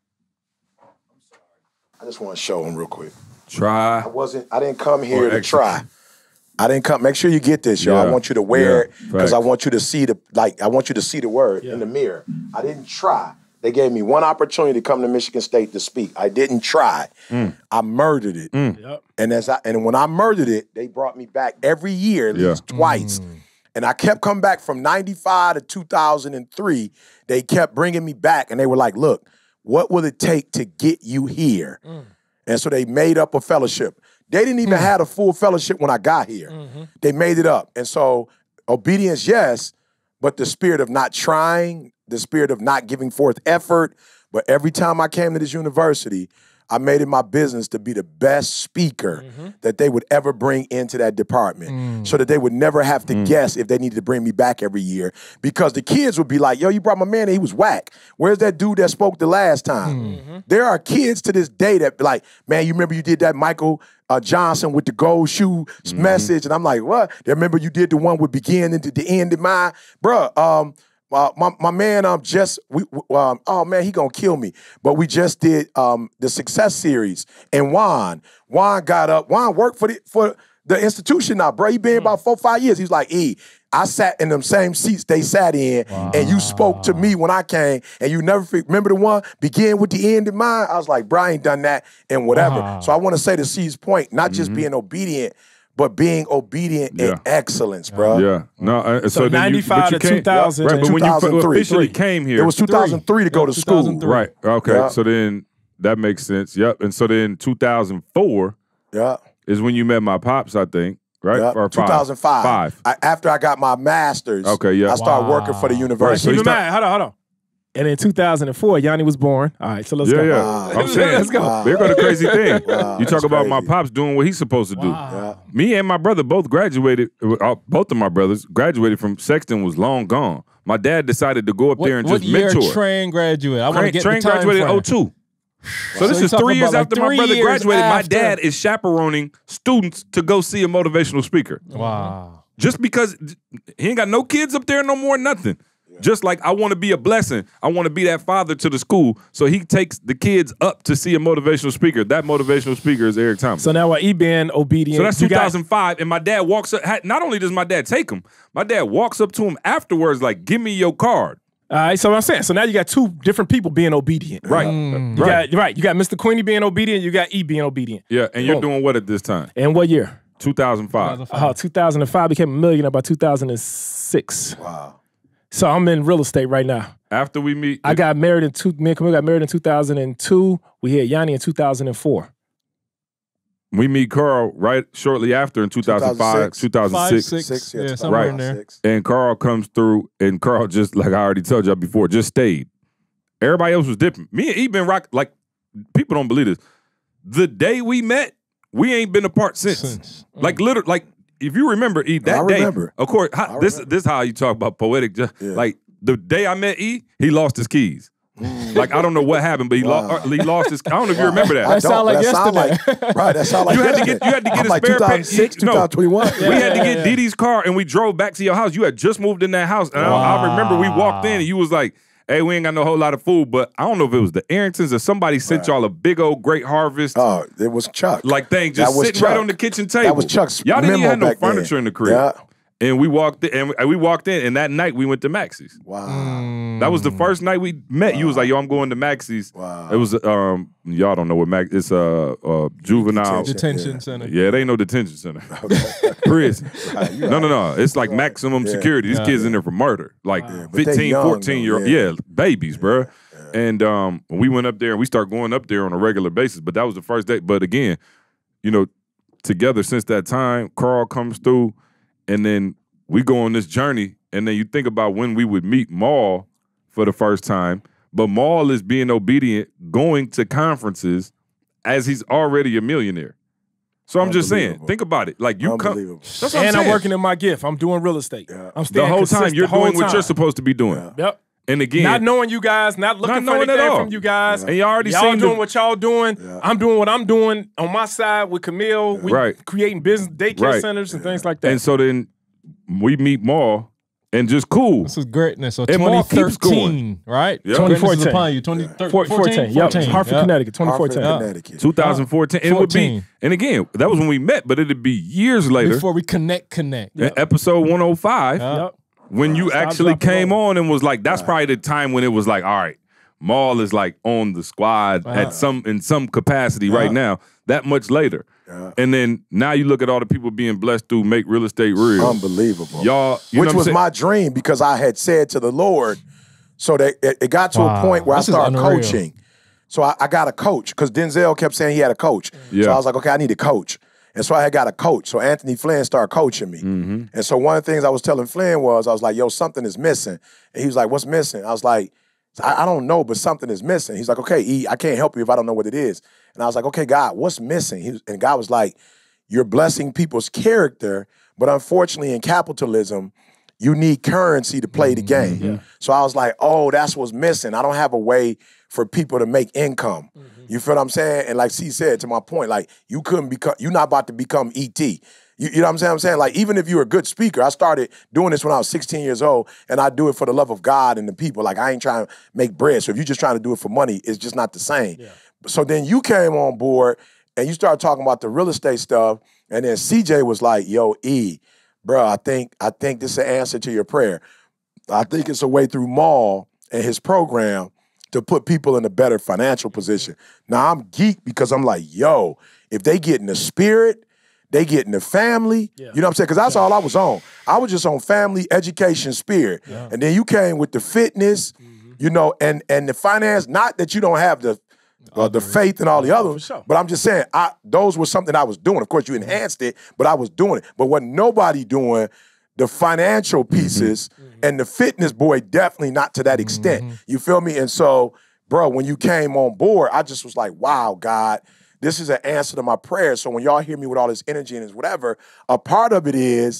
I just want to show them real quick. Try. I wasn't. I didn't come here Or to execute. try. I didn't come. Make sure you get this, y'all. I Yeah. want you to wear Yeah. it because I Facts. want you to see the like. I want you to see the word in the mirror. I didn't try. They gave me one opportunity to come to Michigan State to speak. I didn't try. Mm. I murdered it. Yep. And as I and when I murdered it, they brought me back every year at Yeah. least twice. And I kept coming back from ninety-five to two thousand three. They kept bringing me back, and they were like, "Look, what will it take to get you here?" And so they made up a fellowship. They didn't even have a full fellowship when I got here. They made it up. And so obedience, yes, but the spirit of not trying, the spirit of not giving forth effort. But every time I came to this university, I made it my business to be the best speaker that they would ever bring into that department so that they would never have to guess if they needed to bring me back every year because the kids would be like, yo, you brought my man in, he was whack. Where's that dude that spoke the last time? There are kids to this day that be like, man, you remember you did that Michael uh, Johnson with the gold shoe message? And I'm like, what? They remember you did the one with begin into the end in mind? Bruh, um, Uh, my my man um just we um oh man he gonna kill me but we just did um the success series and Juan Juan got up Juan worked for the for the institution now bro he been about four five years he's like E I sat in them same seats they sat in and you spoke to me when I came and you never forget- remember the one begin with the end in mind I was like bro I ain't done that and whatever Wow. so I want to say to C's point not just being obedient but being obedient in Yeah. excellence bro. Yeah. No. Uh, so then you, ninety-five but you to came, two thousand. Right. But when you two thousand three. officially came here, It was two thousand three to go Yeah, to school. two thousand three. right. Okay. Yeah. So then that makes sense. Yep. And so then two thousand four Yeah. is when you met my pops, I think. Right. Yeah, Or two five. thousand five. Five. I, after I got my master's, Okay, yeah. I started working for the Right, so university. you Keep in start- mind, hold on, hold on. And in two thousand four, Yanni was born. All right, so let's Yeah, go. yeah. Wow. I'm saying, Let's go. Wow. There go the crazy thing. Wow, you talk that's about my crazy. pops doing what he's supposed to do. Wow. Me and my brother both graduated. Uh, both of my brothers graduated from Sexton. Was long gone. My dad decided to go up What, there and what just year mentor. Train graduated? I want to Train, get Train the time graduated in frame. oh two. So this So is you're three talking years about like after my three brother years graduated. My after. dad is chaperoning students to go see a motivational speaker. Wow. Just because he ain't got no kids up there no more, nothing. Just like I want to be a blessing. I want to be that father to the school. So he takes the kids up to see a motivational speaker. That motivational speaker is Eric Thomas. So now while E being obedient, So that's you got- two thousand five, and my dad walks up. ha- Not only does my dad take him, my dad walks up to him afterwards, like, "Give me your card." All right, so I'm saying, so now you got two different people being obedient. Right, You right, got, right. You got Mister Queenie being obedient. You got E being obedient. yeah. And you're Boom. doing what at this time? And what year? two thousand five. Uh, two thousand five became a millionaire by two thousand six. Wow. So I'm in real estate right now. After we meet, I got married in two. Me and Camille got married in two thousand two. We had Yanni in two thousand four. we meet Carl right shortly after in two thousand five, two thousand Five, six. six, Six, yeah, yeah, two somewhere Right. in there. Six. And Carl comes through, and Carl just like I already told y'all before, just stayed. Everybody else was dipping. Me and he been rock like people don't believe this. The day we met, we ain't been apart since. Since. Like literally, like if you remember E, that I day. remember. Of course, how, I this remember. this how you talk about poetic. Just Yeah. like the day I met E, he lost his keys. Like I don't know what happened, but he, Wow. lost, he lost his. I don't know if you remember that. I That sound like don't, but that yesterday. sound like- right, that sound like You had to yesterday. get- you had to get I'm a like spare pa- two thousand six, no. two thousand twenty-one. we had to yeah, get yeah. Dee Dee's car, and we drove back to your house. You had just moved in that house, and I, I remember we walked in, and you was like, "Hey, we ain't got no whole lot of food," but I don't know if it was the Arringtons or somebody sent Right. y'all a big old Great Harvest Oh, it was Chuck. like thing That just was sitting right Chuck. on the kitchen table. That was Chuck's Y'all didn't even memo have no back then. furniture in the crib. Yeah. And we walked in, and we walked in, and that night we went to Maxie's. Wow. That was the first night we met. You was like, "Yo, I'm going to Maxie's." Wow. It was um, y'all don't know what Max. It's a uh, uh, juvenile. Detention Yeah. center. Yeah, it ain't no detention center. Prison. No, no, no. It's like maximum Yeah. security. These Yeah. kids in there for murder. Like but they fifteen, young, fourteen year though, old. yeah. Yeah, babies, bro. And um, we went up there and we started going up there on a regular basis. But that was the first day. But again, you know, together since that time, Carl comes through, and then we go on this journey. And then you think about when we would meet Maul for the first time. But Maul is being obedient, going to conferences as he's already a millionaire. So I'm just saying, Unbelievable. think about it. Like you come, Unbelievable. that's what I'm And I'm saying. working in my gift. I'm doing real estate. Yeah. I'm the staying whole consistent time you're the whole doing what time. you're supposed to be doing. Yeah. Yep. And again, Not knowing you guys, not looking Not for knowing at anything all. from you guys. and you already Y'all seen doing the, what y'all doing. Yeah. I'm doing what I'm doing on my side with Camille. We Right. creating business daycare Right. centers and things like that. and so then we meet Maul and just cool. This is greatness. So And Maul keeps twenty going. thirteen, right? Yeah. twenty twenty fourteen. fourteen. Upon you. twenty thirteen. Four- fourteen. Yep. Hartford, Yep. Connecticut. twenty fourteen. Hartford, Connecticut. twenty fourteen. And it would be, fourteen. and again, that was when we met, but it'd be years later. Before we connect, connect. in episode one oh five, Yeah. Yep. when you Stop, actually drop, and came roll. on and was like, that's probably the time when it was like, all right, Maul is like on the squad Uh-huh. at some in some capacity right now. That much later, Yeah. and then now you look at all the people being blessed through Make Real Estate Real. Unbelievable. Y'all, you Which know what was I'm my dream because I had said to the Lord, so that it, it got to Wow. a point where This I is started unreal. coaching. So I, I got a coach because Denzel kept saying he had a coach. Yeah. So I was like, okay, I need a coach. And so I had got a coach. So Anthony Flynn started coaching me. Mm-hmm. And so one of the things I was telling Flynn was, I was like, yo, something is missing. And he was like, what's missing? I was like, I, I don't know, but something is missing. He's like, okay, E, I can't help you if I don't know what it is. And I was like, okay, God, what's missing? He was, and God was like, you're blessing people's character, but unfortunately in capitalism, you need currency to play the game. So I was like, oh, that's what's missing. I don't have a way for people to make income. You feel what I'm saying? And like C said, to my point, like you couldn't become, you're not about to become E T. You, you know what I'm saying? I'm saying, like, even if you're a good speaker, I started doing this when I was sixteen years old, and I do it for the love of God and the people. Like, I ain't trying to make bread. So if you're just trying to do it for money, it's just not the same. So then you came on board, and you started talking about the real estate stuff, and then C J was like, yo, E, bro, I think, I think this is an answer to your prayer. I think it's a way through Maul and his program to put people in a better financial position. Now, I'm geeked because I'm like, yo, if they get in the spirit, they get in the family. Yeah. You know what I'm saying? Because that's all I was on. I was just on family, education, spirit. And then you came with the fitness, you know, and and the finance. Not that you don't have the uh, the faith and all the others, sure. but I'm just saying, I those were something I was doing. Of course, you enhanced it, but I was doing it. But what nobody doing, the financial pieces and the fitness, boy, definitely not to that extent. You feel me? And so, bro, when you came on board, I just was like, wow, God, this is an answer to my prayers. So when y'all hear me with all this energy and this whatever, a part of it is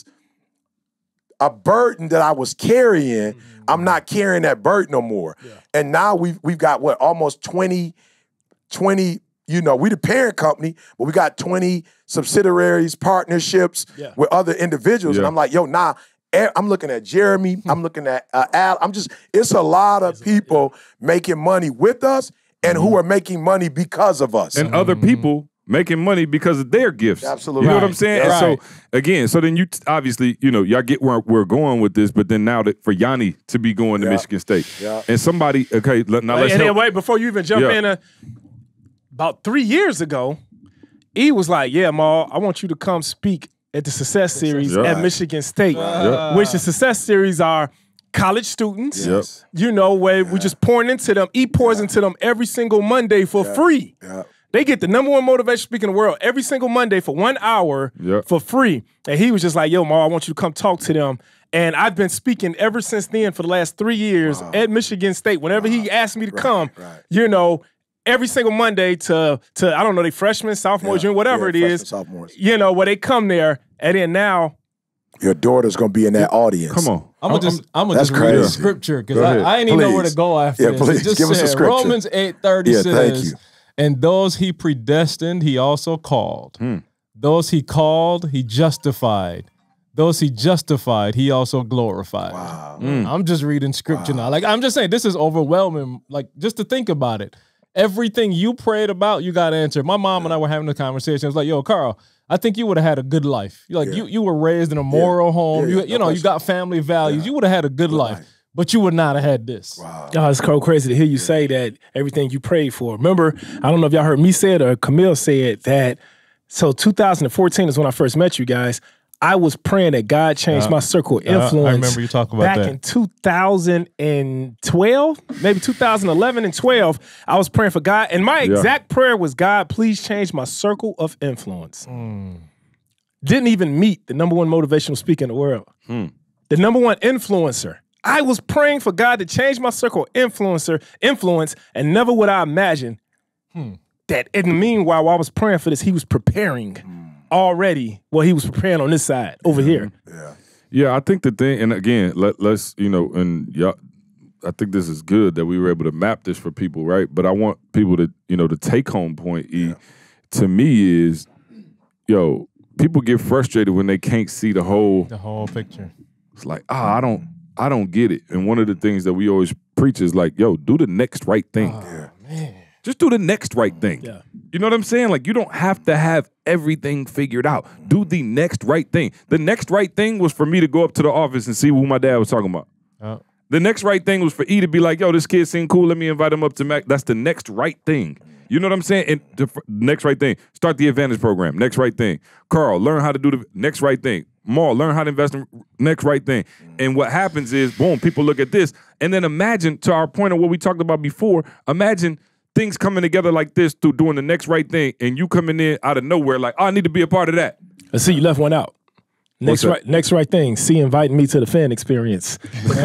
a burden that I was carrying. I'm not carrying that burden no more. And now we've we've got what, almost twenty, twenty, you know, we the parent company, but we got twenty subsidiaries, partnerships Yeah. with other individuals. And Yeah. I'm like, yo, nah, eh, I'm looking at Jeremy, I'm looking at uh, Al. I'm just, it's a lot of people making money with us and who are making money because of us. and other people making money because of their gifts. Absolutely. You know what Right. I'm saying? Yeah. And so again, so then you t- obviously, you know, y'all get where we're going with this, but then now that for Yanni to be going to Yeah. Michigan State. Yeah. And somebody, okay, let, now let's and then help. wait, before you even jump Yeah. in, uh, about three years ago, E was like, yeah, Maul, I want you to come speak at the Success Series Yeah. at Michigan State, Yeah. which the Success Series are college students, Yep. you know, where we just pouring into them. E pours into them every single Monday for free. Yeah. They get the number one motivation speaker in the world every single Monday for one hour Yeah. for free. And he was just like, yo, Maul, I want you to come talk to them. And I've been speaking ever since then for the last three years at Michigan State. Whenever he asked me to come, right. you know, every single Monday to, to I don't know, they freshmen, sophomore, Yeah. junior, whatever Yeah, it freshmen, is, sophomores. you know, where they come there. And then now, Your daughter's gonna be in that audience. Come on. I'm gonna just I'm gonna That's just read the crazy. scripture because Go I, ahead. I ain't even know where to Please. go after Yeah, this. please. It just Give us a said, scripture. Romans eight thirty Yeah, thank says, you. and those he predestined, he also called. Hmm. Those he called, he justified. Those he justified, he also glorified. Wow. I'm just reading scripture now. Like I'm just saying, this is overwhelming. Like just to think about it, everything you prayed about, you got answered. My mom and I were having a conversation. I was like, "Yo, Carl, I think you would have had a good life. You're like Yeah. you, you were raised in a moral home. Yeah, you, yeah, you no know, you question. got family values. You would have had a good life, life. but you would not have had this. Wow. Oh, it's so crazy to hear you say that everything you prayed for. Remember, I don't know if y'all heard me say it or Camille said that. So two thousand fourteen is when I first met you guys. I was praying that God changed Uh, my circle of uh, I influence. remember you talking about back that. in two thousand twelve, maybe two thousand eleven and twelve. I was praying for God, and my exact prayer was, God, please change my circle of influence. Mm. Didn't even meet the number one motivational speaker in the world, Hmm. the number one influencer. I was praying for God to change my circle of influencer influence, and never would I imagine that in the meanwhile, while I was praying for this, he was preparing already. Well, he was preparing on this side over here. Yeah, I think the thing, and again, let, let's, you know, and y'all, I think this is good that we were able to map this for people, right? But I want people to, you know, the take home point, E, to me is, yo, people get frustrated when they can't see the whole, The whole picture. it's like, ah, I don't, I don't get it. And one of the things that we always preach is like, yo, do the next right thing. Just do the next right thing. Yeah. You know what I'm saying? Like, you don't have to have everything figured out. Do the next right thing. The next right thing was for me to go up to the office and see who my dad was talking about. Oh. The next right thing was for E to be like, yo, this kid seemed cool. Let me invite him up to Mac. That's the next right thing. You know what I'm saying? And the f- next right thing. Start the Advantage program. Next right thing. Carl, learn how to do the next right thing. Maul, learn how to invest in next right thing. And what happens is, boom, people look at this. And then imagine, to our point of what we talked about before, imagine things coming together like this through doing the next right thing, and you coming in out of nowhere like, oh, I need to be a part of that. I see you left one out. Next that? right, next right thing. See, inviting me to the fan experience.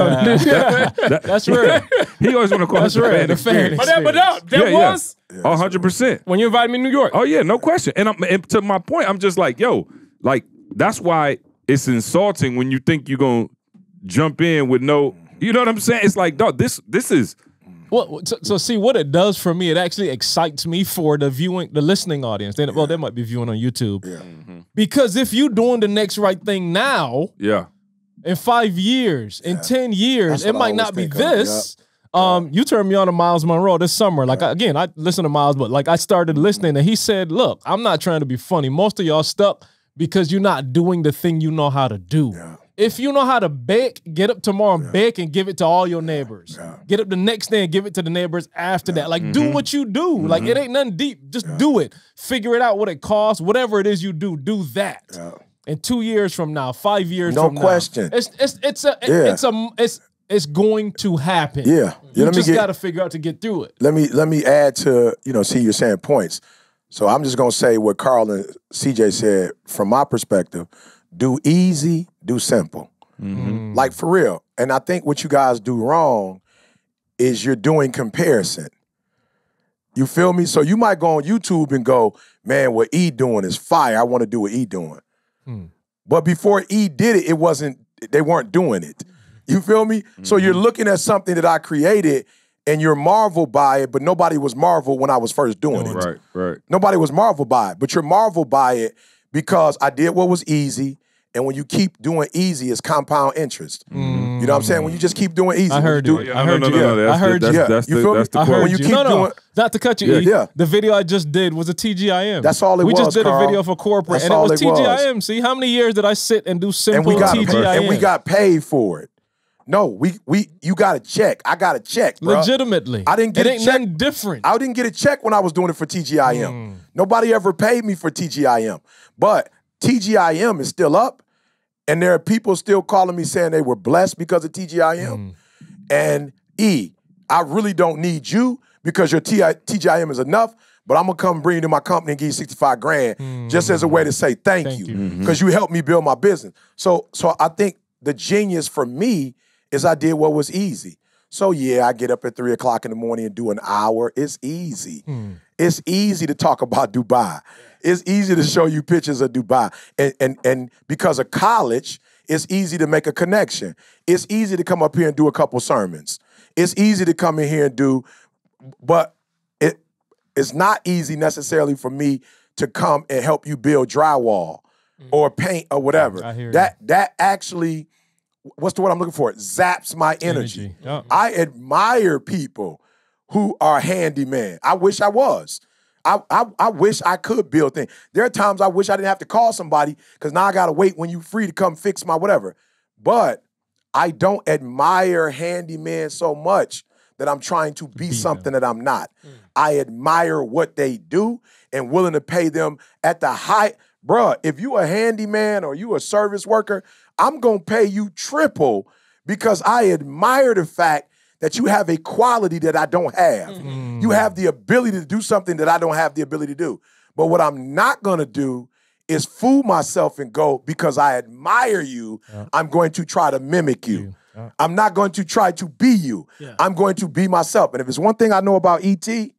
That's real. He always want to call That's it the real. fan The fan experience. But that, but that, that Yeah, yeah. was one hundred percent. when you invited me to New York. Oh yeah, no question. And, I'm, and to my point, I'm just like, yo, like that's why it's insulting when you think you're gonna jump in with no, you know what I'm saying? It's like, dog, this this is Well, so, so see what it does for me. It actually excites me for the viewing, the listening audience. They, well, they might be viewing on YouTube. Because if you doing the next right thing now, yeah. in five years, in ten years, That's it what I might always not be think of, this. Um, you turned me on to Miles Monroe this summer. Like I, again, I listened to Miles, but like I started listening, and he said, "Look, I'm not trying to be funny. Most of y'all stuck because you're not doing the thing you know how to do. If you know how to bake, get up tomorrow and bake and give it to all your neighbors. Get up the next day and give it to the neighbors after that. Like do what you do. Like it ain't nothing deep. Just do it. Figure it out what it costs. Whatever it is you do, do that." And two years from now, five years No from question. now, it's it's it's a Yeah. it's a it's it's going to happen. Yeah. Yeah, You let me just get- got to figure out to get through it. let me let me add to, you know, see, you're saying points. So I'm just gonna say what Carl and C J said from my perspective. Do easy, do simple. Like for real. And I think what you guys do wrong is you're doing comparison. You feel me? So you might go on YouTube and go, man, what E doing is fire. I want to do what E doing. But before E did it, it wasn't, they weren't doing it. You feel me? So you're looking at something that I created and you're marveled by it, but nobody was marveled when I was first doing it. Right, right. Nobody was marveled by it, but you're marveled by it because I did what was easy. And when you keep doing easy, it's compound interest. You know what I'm saying? When you just keep doing easy. I when you heard do you. it- I no, heard no, you. no, no, that's I heard the, you. that's, Yeah, that's you the, feel me? that's the I quote. heard When you you. keep no, no, doing- not to cut you. Yeah, E. yeah. The video I just did was a T G I M. That's all it we was, just did Carl. a video for corporate, That's and it all was it T G I M. was. See how many years did I sit and do simple and we got T G I M? and we got paid for it. No, we we you got a check. I got a check, bro. legitimately. I didn't get it a ain't check. nothing different. I didn't get a check when I was doing it for T G I M. Nobody ever paid me for T G I M. But T G I M is still up, and there are people still calling me saying they were blessed because of T G I M. And E, I really don't need you because your T G I M is enough, but I'm gonna come bring you to my company and give you sixty-five grand just as a way to say thank, Thank you you. because you helped me build my business. So, so I think the genius for me is I did what was easy. So yeah, I get up at three o'clock in the morning and do an hour. It's easy. It's easy to talk about Dubai. It's easy to show you pictures of Dubai. And, and, and because of college it's easy to make a connection. It's easy to come up here and do a couple sermons. It's easy to come in here and do, but it it's not easy necessarily for me to come and help you build drywall mm. or paint or whatever. I hear that you. That actually, what's the word I'm looking for? It zaps my energy. energy. Yep. I admire people who are handyman. I wish I was. I, I I wish I could build things. There are times I wish I didn't have to call somebody because now I got to wait when you're free to come fix my whatever. But I don't admire handyman so much that I'm trying to be, be something them. that I'm not. Mm. I admire what they do and willing to pay them at the high. Bruh, if you a handyman or you a service worker, I'm going to pay you triple because I admire the fact that you have a quality that I don't have. Mm. You have the ability to do something that I don't have the ability to do. But what I'm not going to do is fool myself and go, because I admire you, yeah. I'm going to try to mimic you. Yeah. I'm not going to try to be you. Yeah. I'm going to be myself. And if it's one thing I know about E T,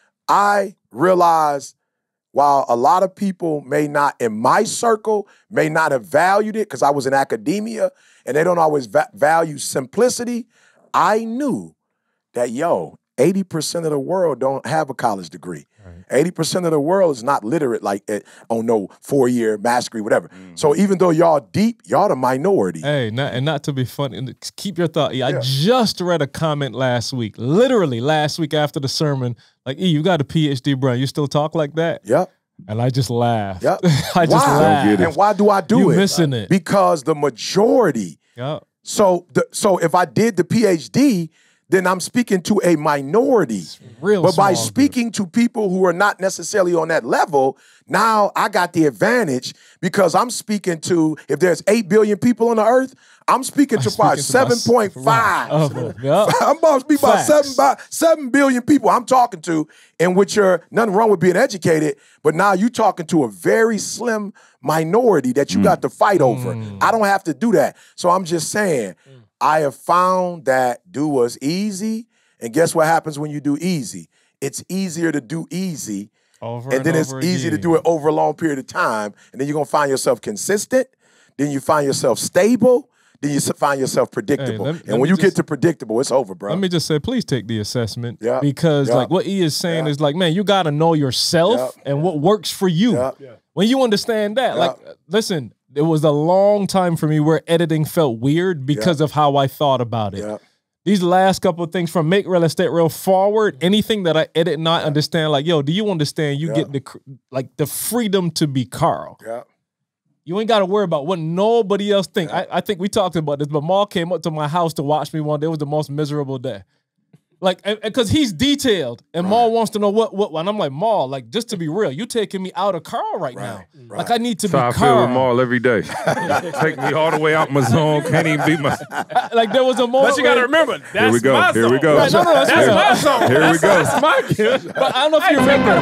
I realize while a lot of people may not, in my circle, may not have valued it because I was in academia and they don't always va value simplicity, I knew that, yo, eighty percent of the world don't have a college degree. Right. eighty percent of the world is not literate like, oh no, four-year mastery, whatever. Mm. So even though y'all deep, y'all the minority. Hey, not, and not to be funny, keep your thought. Yeah. I just read a comment last week, literally last week after the sermon, like, E, you got a P H D, bro. You still talk like that? Yep. And I just laughed. Yep. I just why? laughed. And why do I do you it? You missing it. Because the majority. Yep. So, the, so if I did the P H D, then I'm speaking to a minority. Real but by small speaking group. to people who are not necessarily on that level, now I got the advantage because I'm speaking to, if there's eight billion people on the earth, I'm speaking I'm to probably seven point five. Uh, yep. I'm about to speak about seven, by, seven billion people I'm talking to, in which are nothing wrong with being educated, but now you're talking to a very slim minority that you mm. got to fight over. Mm. I don't have to do that. So I'm just saying, mm. I have found that do was easy, and guess what happens when you do easy? It's easier to do easy, over and, and then it's easy again. to do it over a long period of time, and then you're going to find yourself consistent, then you find yourself stable, then you find yourself predictable. Hey, let, and let when you just, get to predictable, it's over, bro. Let me just say, please take the assessment, yep. because yep. like what E is saying yep. is like, man, you got to know yourself yep. and what works for you. Yep. When you understand that, yep. like, listen, it was a long time for me where editing felt weird because yep. of how I thought about it. Yep. These last couple of things from Make Real Estate Real forward, anything that I edit and not understand, like, yo, do you understand? You yep. get the like the freedom to be Carl. Yep. You ain't got to worry about what nobody else think. I, I think we talked about this, but Maul came up to my house to watch me one day. It was the most miserable day. Like, because he's detailed, and right. Maul wants to know what, what, and I'm like, Maul, like, just to be real, you taking me out of Carl right, right. now. Right. Like, I need to so be I Carl. I feel with Maul every day. Take me all the way out my zone, can't even beat my... Like, there was a moment. But you got to remember, that's Here we go. my Here zone. we go. Right, no, no, that's Here, my zone. Here we go. That's my gift. But I don't know if you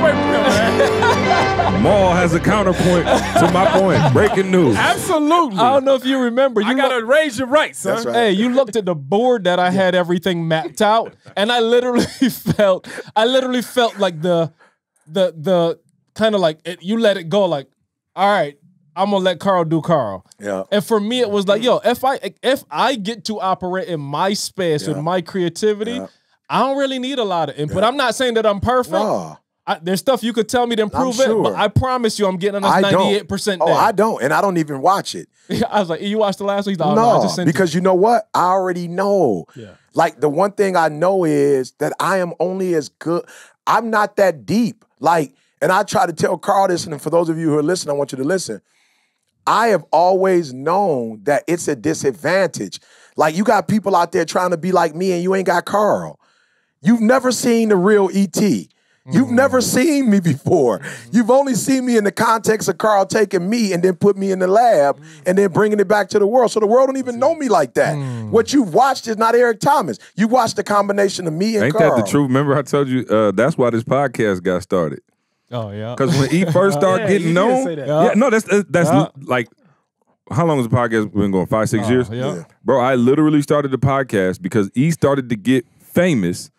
remember. Maul has a counterpoint to my point. Breaking news. Absolutely. I don't know if you remember. You I got to raise your rights, son. That's right. Hey, you looked at the board that I had everything mapped out, and I literally felt, I literally felt like the, the, the kind of like it, you let it go. Like, all right, I'm gonna let Carl do Carl. Yeah. And for me, it was like, yo, if I if I get to operate in my space yeah. with my creativity, yeah. I don't really need a lot of input. Yeah. I'm not saying that I'm perfect. No. I, there's stuff you could tell me to improve sure. it, but I promise you, I'm getting on this ninety-eight percent. Oh, I don't, and I don't even watch it. I was like, you watched the last week? Oh, no, no I just sent because you know what? I already know. Yeah. Like, the one thing I know is that I am only as good. I'm not that deep. Like, and I try to tell Carl this, and for those of you who are listening, I want you to listen. I have always known that it's a disadvantage. Like, you got people out there trying to be like me, and you ain't got Carl. You've never seen the real E T. You've never seen me before. You've only seen me in the context of Carl taking me and then put me in the lab and then bringing it back to the world. So the world don't even know me like that. Mm. What you've watched is not Eric Thomas. You watched the combination of me and Ain't Carl. Ain't that the truth? Remember I told you uh, that's why this podcast got started. Oh, yeah. Because when he first started yeah, getting known, say that. yeah, no, that's that's Yeah. like, how long has the podcast been going? Five, six Oh, years? yeah. Bro, I literally started the podcast because he started to get famous.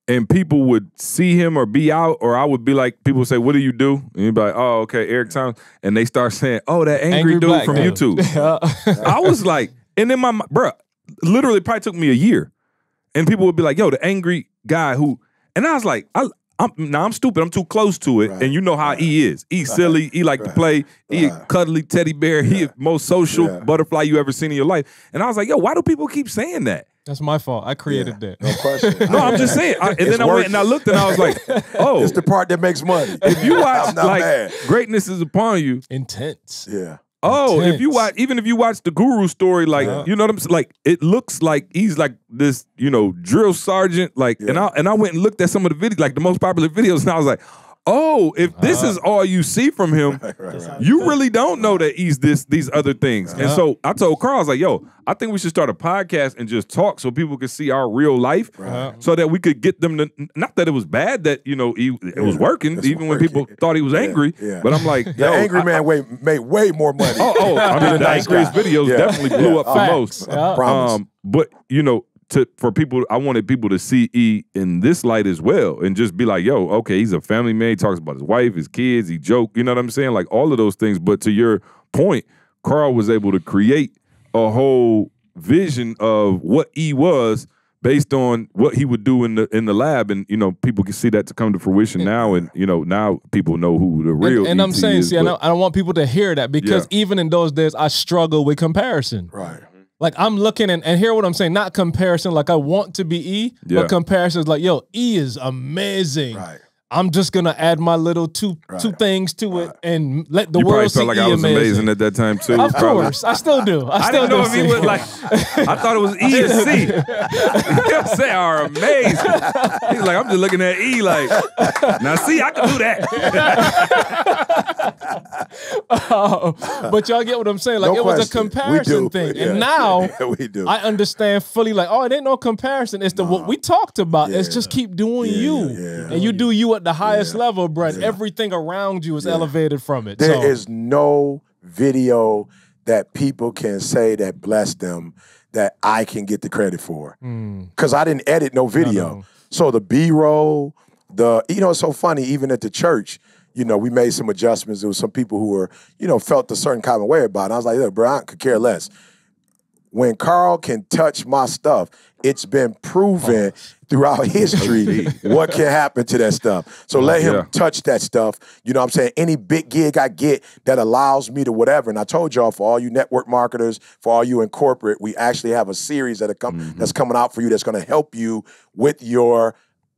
and people would see him or be out, or I would be like, people would say, what do you do? And you'd be like, oh, okay, Eric Thomas. And they start saying, oh, that angry, Angry dude black from dude. YouTube. I was like, and then my, bro, literally it probably took me a year. And people would be like, yo, the angry guy who, and I was like, I, I'm, now I'm stupid. I'm too close to it. Right. And you know how Right. he is. He's Right. silly. He like Right. to play. He a Right. cuddly teddy bear. He the most social Yeah. butterfly you ever seen in your life. And I was like, yo, why do people keep saying that? That's my fault. I created Yeah. that. No question. No, I'm just saying. I, and It's then I went working. and I looked and I was like, oh, It's the part that makes money. if you watch I'm not like mad. Greatness is Upon You. Intense. Yeah. Oh, if you Intense. watch, even if you watch the Guru story, like Yeah. you know what I'm saying, like it looks like he's like this, you know, drill sergeant. Like, and Yeah. I and I went and looked at some of the videos, like the most popular videos, and I was like, oh, if this is all you see from him, Right, right. you really don't know that he's this these other things. And so I told Carl, I was like, yo, I think we should start a podcast and just talk so people can see our real life, Right. so that we could get them to. Not that it was bad that you know he, it was Yeah, working, it's even when working. people thought he was Yeah, angry. yeah. But I'm like, The yo, angry I- man way, made way more money. Oh, oh, I mean, the nice Angriest guy. videos Yeah. definitely blew Yeah. up the Facts. most. Yeah. Promise. Um, but you know, to for people, I wanted people to see E in this light as well, and just be like, "Yo, okay, he's a family man. He talks about his wife, his kids. He joke. You know what I'm saying? Like all of those things." But to your point, Carl was able to create a whole vision of what E was based on what he would do in the in the lab, and you know, people can see that to come to fruition now, and you know, now people know who the real. And, and I'm E T saying, is, see, I but- don't, I don't want people to hear that because Yeah. even in those days, I struggle with comparison. Right. Like I'm looking and, and hear what I'm saying, not comparison like I want to be E, Yeah. but comparison is like, yo, E is amazing. Right. I'm just gonna add my little two two Right. things to it and let the You probably world see felt like E I was amazing. amazing. at that time too. Of probably. course, I still do. I, I still didn't know do if he see was it. like. I thought it was E and C. He'll say are amazing. He's like, I'm just looking at E like, now see, I can do that. Oh, but y'all get what I'm saying? Like No it was a question. We comparison do. thing, Yeah. and now we do. I understand fully. Like, oh, it ain't no comparison. It's the what we talked about. It's Yeah. just keep doing Yeah, you, yeah. and you do you at the highest Yeah. level, bro. and Yeah. Everything around you is elevated from it. There so, is no video that people can say that bless them that I can get the credit for. Because I didn't edit no video. no. So the B-roll, the, you know, it's so funny, even at the church, you know, we made some adjustments. There was some people who were, you know, felt a certain kind of way about it. And I was like, look, bro, I could care less. When Carl can touch my stuff, it's been proven throughout history what can happen to that stuff. So let him Yeah. touch that stuff. You know what I'm saying? Any big gig I get that allows me to whatever. And I told y'all, for all you network marketers, for all you in corporate, we actually have a series that are come, Mm-hmm. that's coming out for you that's going to help you with your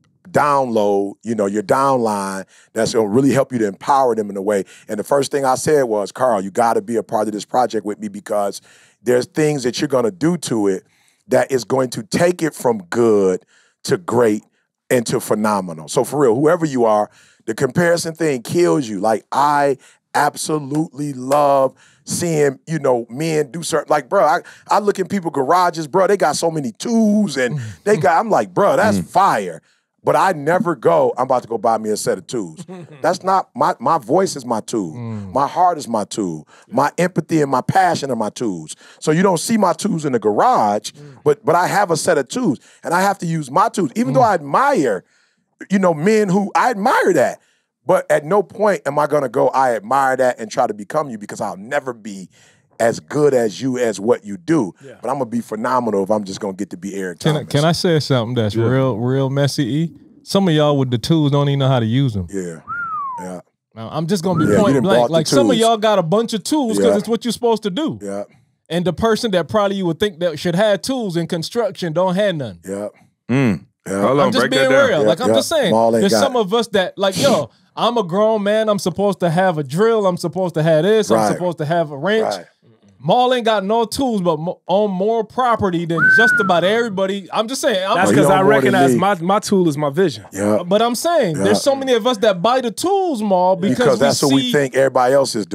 download, you know, your downline, that's going to really help you to empower them in a way. And the first thing I said was, Carl, you got to be a part of this project with me because there's things that you're going to do to it that is going to take it from good to great and to phenomenal. So for real, whoever you are, the comparison thing kills you. Like I absolutely love seeing, you know, men do certain, like, bro, I, I look in people's garages, bro, they got so many tools and they got, I'm like, bro, that's fire. But I never go, I'm about to go buy me a set of tools. That's not, my my voice is my tool. My heart is my tool. My empathy and my passion are my tools. So you don't see my tools in the garage, but but I have a set of tools. And I have to use my tools. Even though I admire, you know, men who, I admire that. But at no point am I gonna go, I admire that and try to become you because I'll never be as good as you as what you do. But I'm gonna be phenomenal if I'm just gonna get to be Eric can I, Thomas. can I say something that's real, real messy? E? Some of y'all with the tools don't even know how to use them. Yeah. Yeah. Now, I'm just gonna be Yeah, you point done blank. bought the Like some of tools. y'all got a bunch of tools because Yeah. it's what you're supposed to do. Yeah. And the person that probably you would think that should have tools in construction don't have none. Yeah. Mm. Yeah. Hold on, I'm just break being that down. real. Yeah, like I'm yeah. just saying, Maul ain't there's got some it. of us that like, yo, I'm a grown man. I'm supposed to have a drill. I'm supposed to have this. I'm Right. supposed to have a wrench. Right. Maul ain't got no tools, but mo- own more property than just about everybody. I'm just saying. I'm That's Oh, you because know I more than recognize me. my, my tool is my vision. Yeah. But I'm saying Yeah. there's so many of us that buy the tools, Maul, because, Because we that's see, what we think everybody else is doing.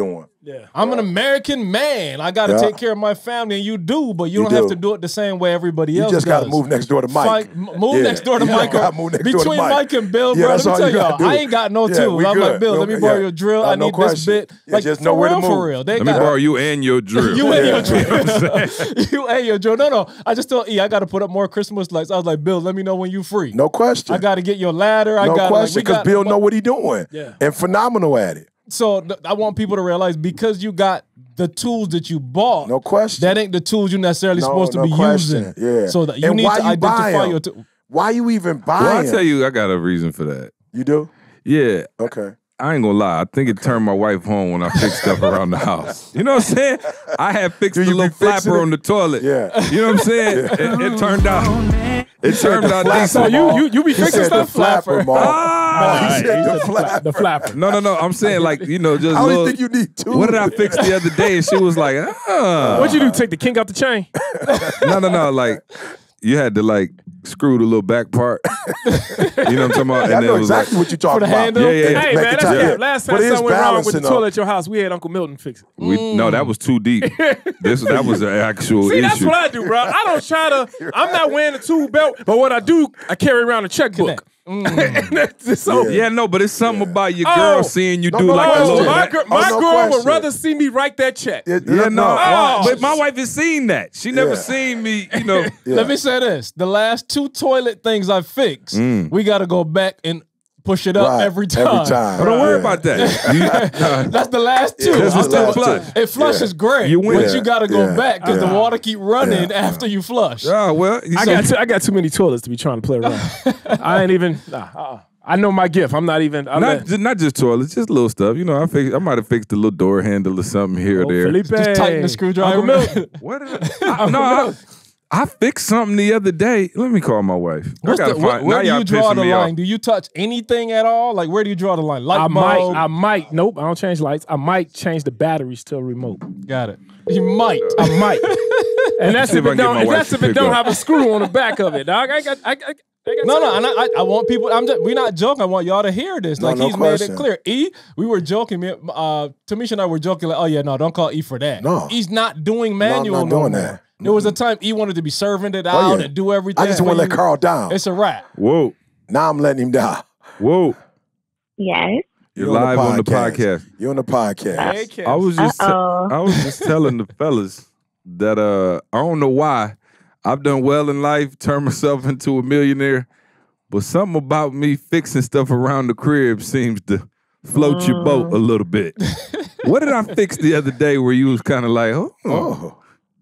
Yeah. I'm an American man. I got to Yeah. take care of my family, and you do, but you, You don't have do. to do it the same way everybody You else just does. got to move next door to Mike. Fight- m- move Yeah. next door to You Mike. gotta move next door to Between Mike. Mike and Bill, Yeah, bro, let that's me all tell you gotta y'all, do. I ain't got no Yeah, tools. we I'm like, good. Bill, No, let me yeah. borrow your drill. Uh, I no need question. this bit. Yeah, Like, just for know where to real, for move. real. They Let me got borrow you and your drill. you and Yeah. your drill. You and your drill. No, no. I just told E, I got to put up more Christmas lights. I was like, Bill, let me know when you free. No question. I got to get your ladder. I no got question, because like, Bill know what he doing. Yeah. And phenomenal at it. So th- I want people to realize because you got the tools that you bought, No question. that ain't the tools you're necessarily No- supposed to no be question. using. Yeah. So that you And need why to you buy identify 'em? your tool. Why you even buying? Well, I tell you, I got a reason for that. You do? Yeah, Okay. I ain't gonna lie. I think it turned my wife home when I fixed stuff around the house. You know what I'm saying? I had fixed Do the you be little fixing flapper it? on the toilet. Yeah. You know what I'm saying? It, it turned out. It turned out flapper, decent. So you you you be He fixing said stuff, the flapper, Mark. Ah! He said the flapper. the flapper. No, no, no. I'm saying like you know just. I only little, think you need two. what did I fix the other day? And she was like, ah. What'd you do? Take the kink out the chain? No, no, no. Like you had to like screw the little back part. You know what I'm talking about? I And know it was exactly like, what you're talking For the about. handle? Yeah, yeah, yeah. Hey Make man, it that's tight. yeah. Yeah. Last But time it is something went wrong with the balancing up. toilet at your house, we had Uncle Milton fix it. we, no, that was too deep. This that was an actual See, issue. that's what I do, bro. I don't try to. I'm not wearing a tool belt, but what I do, I carry around a checkbook. so Yeah, no, but it's something about your Oh. girl seeing you No, do no, like a no, little. my, man. gir- Oh, my no girl would question. rather see me write that check. It- Yeah, no, Oh. but my wife has seen that. She never Yeah. seen me, you know. Yeah. Let me say this: the last two toilet things I fixed, we got to go back and push it up Right. every time. Every time. But don't worry Yeah. about that. You- That's the last two. Yeah, This I'm is still still- flush. It flushes great, You win. but you got to go Yeah. back because the Yeah. water keep running Yeah. after you flush. oh well, you I see- got too, I got too many toilets to be trying to play around. I ain't even. Nah, uh-uh. I know my gift. I'm not even. I'm not not, just, not just toilets, just little stuff. You know, I fix, I might have fixed a little door handle or something here Oh, or there. Felipe. Just tighten the screwdriver. Uncle Milton. What? Did I, I, no, I, I fixed something the other day. Let me call my wife. What's I the, gotta where find. where now do y'all you draw pissing the me line? off. Do you touch anything at all? Like, where do you draw the line? Light I bulb? might. I might. Nope. I don't change lights. I might change the batteries to a remote. Got it. You might. I might. And that's See if if I it can get don't. my If wife that's to if it pick don't up. have a screw on the back of it, dog. I got. I got. I got No, no, time. and I, I, I want people. I'm just. We're not joking. I want y'all to hear this. No, Like no he's made question. it clear. E, we were joking. Me, uh, Tamisha and I were joking. Like, oh yeah, no, don't call E for that. No. He's not doing manual not no doing more. that. There was a time E wanted to be serving it out Oh, yeah. and do everything. I just for want to let you. Carl down. It's a wrap. Whoa, Now I'm letting him down. whoa! Yes. You're live on the podcast. You're on the podcast. Hey, Kev. I was just, te- Uh-oh. I was just telling the fellas that uh, I don't know why I've done well in life, turned myself into a millionaire, but something about me fixing stuff around the crib seems to float your boat a little bit. What did I fix the other day where you was kind of like, oh, Oh.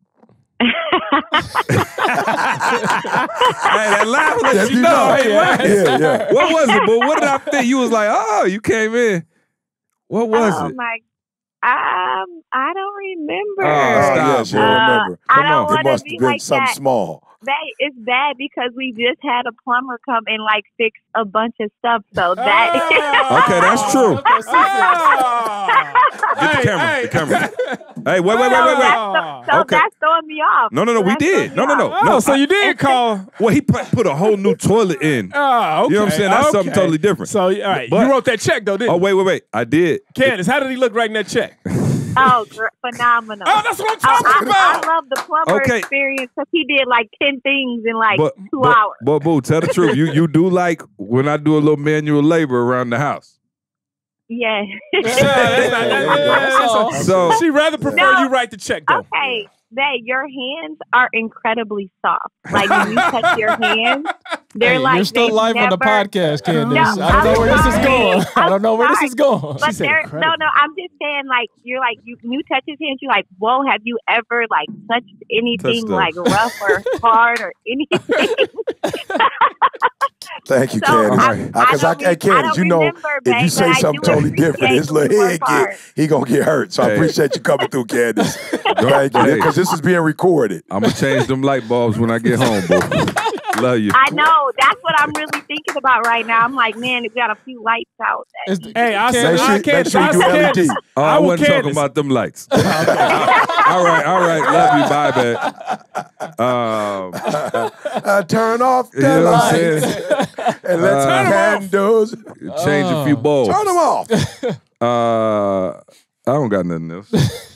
hey, that laugh let Yes, you you know. know. Hey, laugh. Yeah, yeah. What was it? But what did I think? You was like, oh, you came in. What was oh it? my, um, I don't remember. Oh, Oh, stop, yeah, she bro. don't Uh, remember. I Come don't on. It want to must be have been like something that. small. That it's bad because we just had a plumber come and like fix a bunch of stuff. So that Okay, that's true. Ah. Get the camera. The camera. Hey, wait, wait, wait, wait, wait. that's, so Okay. that's throwing me off. No, no, no, So we that's did. throwing No, me no, no. off. Oh, so you did call? Well, he put put a whole new toilet in. Oh, okay. You know what I'm saying? That's something okay. totally different. So, all right, But- you wrote that check though, didn't Oh, you? wait, wait, wait. I did. Candace, how did he look writing that check? Oh, gr- phenomenal. Oh, that's what I'm I, talking I, about. I love the plumber Okay. experience because he did like ten things in like But, two but, hours. but, boo, tell the truth. You you do like when I do a little manual labor around the house. Yeah. Yeah, that's not- that's- that's all. So She rather prefer No. you write the check though. Okay, babe, your hands are incredibly soft. Like when you touch your hands, they're Hey, like you're still they've live on the never- podcast, Candace. No, I don't know I'm where this is sorry. going. I I'm don't know where this sorry. is going. But said there, no, incredible. no, I'm just saying, like you're like you, you touch his hands, you're like, whoa, have you ever like touched anything Touched like them. rough or hard or anything? Thank you, So, Candace. I- Because I I, don't hey, re- I Candace, don't you know, remember, if you babe, say but I something do totally different, appreciate his little you head work get, hard. he gonna get hurt. So I Hey. appreciate you coming through, Candace. Thank you, Hey. because this is being recorded. I'm gonna change them light bulbs when I get home, boo. Love you. I know that's what I'm really thinking about right now. I'm like, man, if we got a few lights out. That It's the- Hey, I Make said, sure, I make can't. sure you I do said, L E D. Candace. Oh, I, I will wasn't talking Candace. about them lights. all right, all right. Love you. Bye, babe. Um, Uh, turn off the you know what I'm lights saying? and let's Uh, candles. Change a few bulbs. Turn them off. Uh, I don't got nothing else.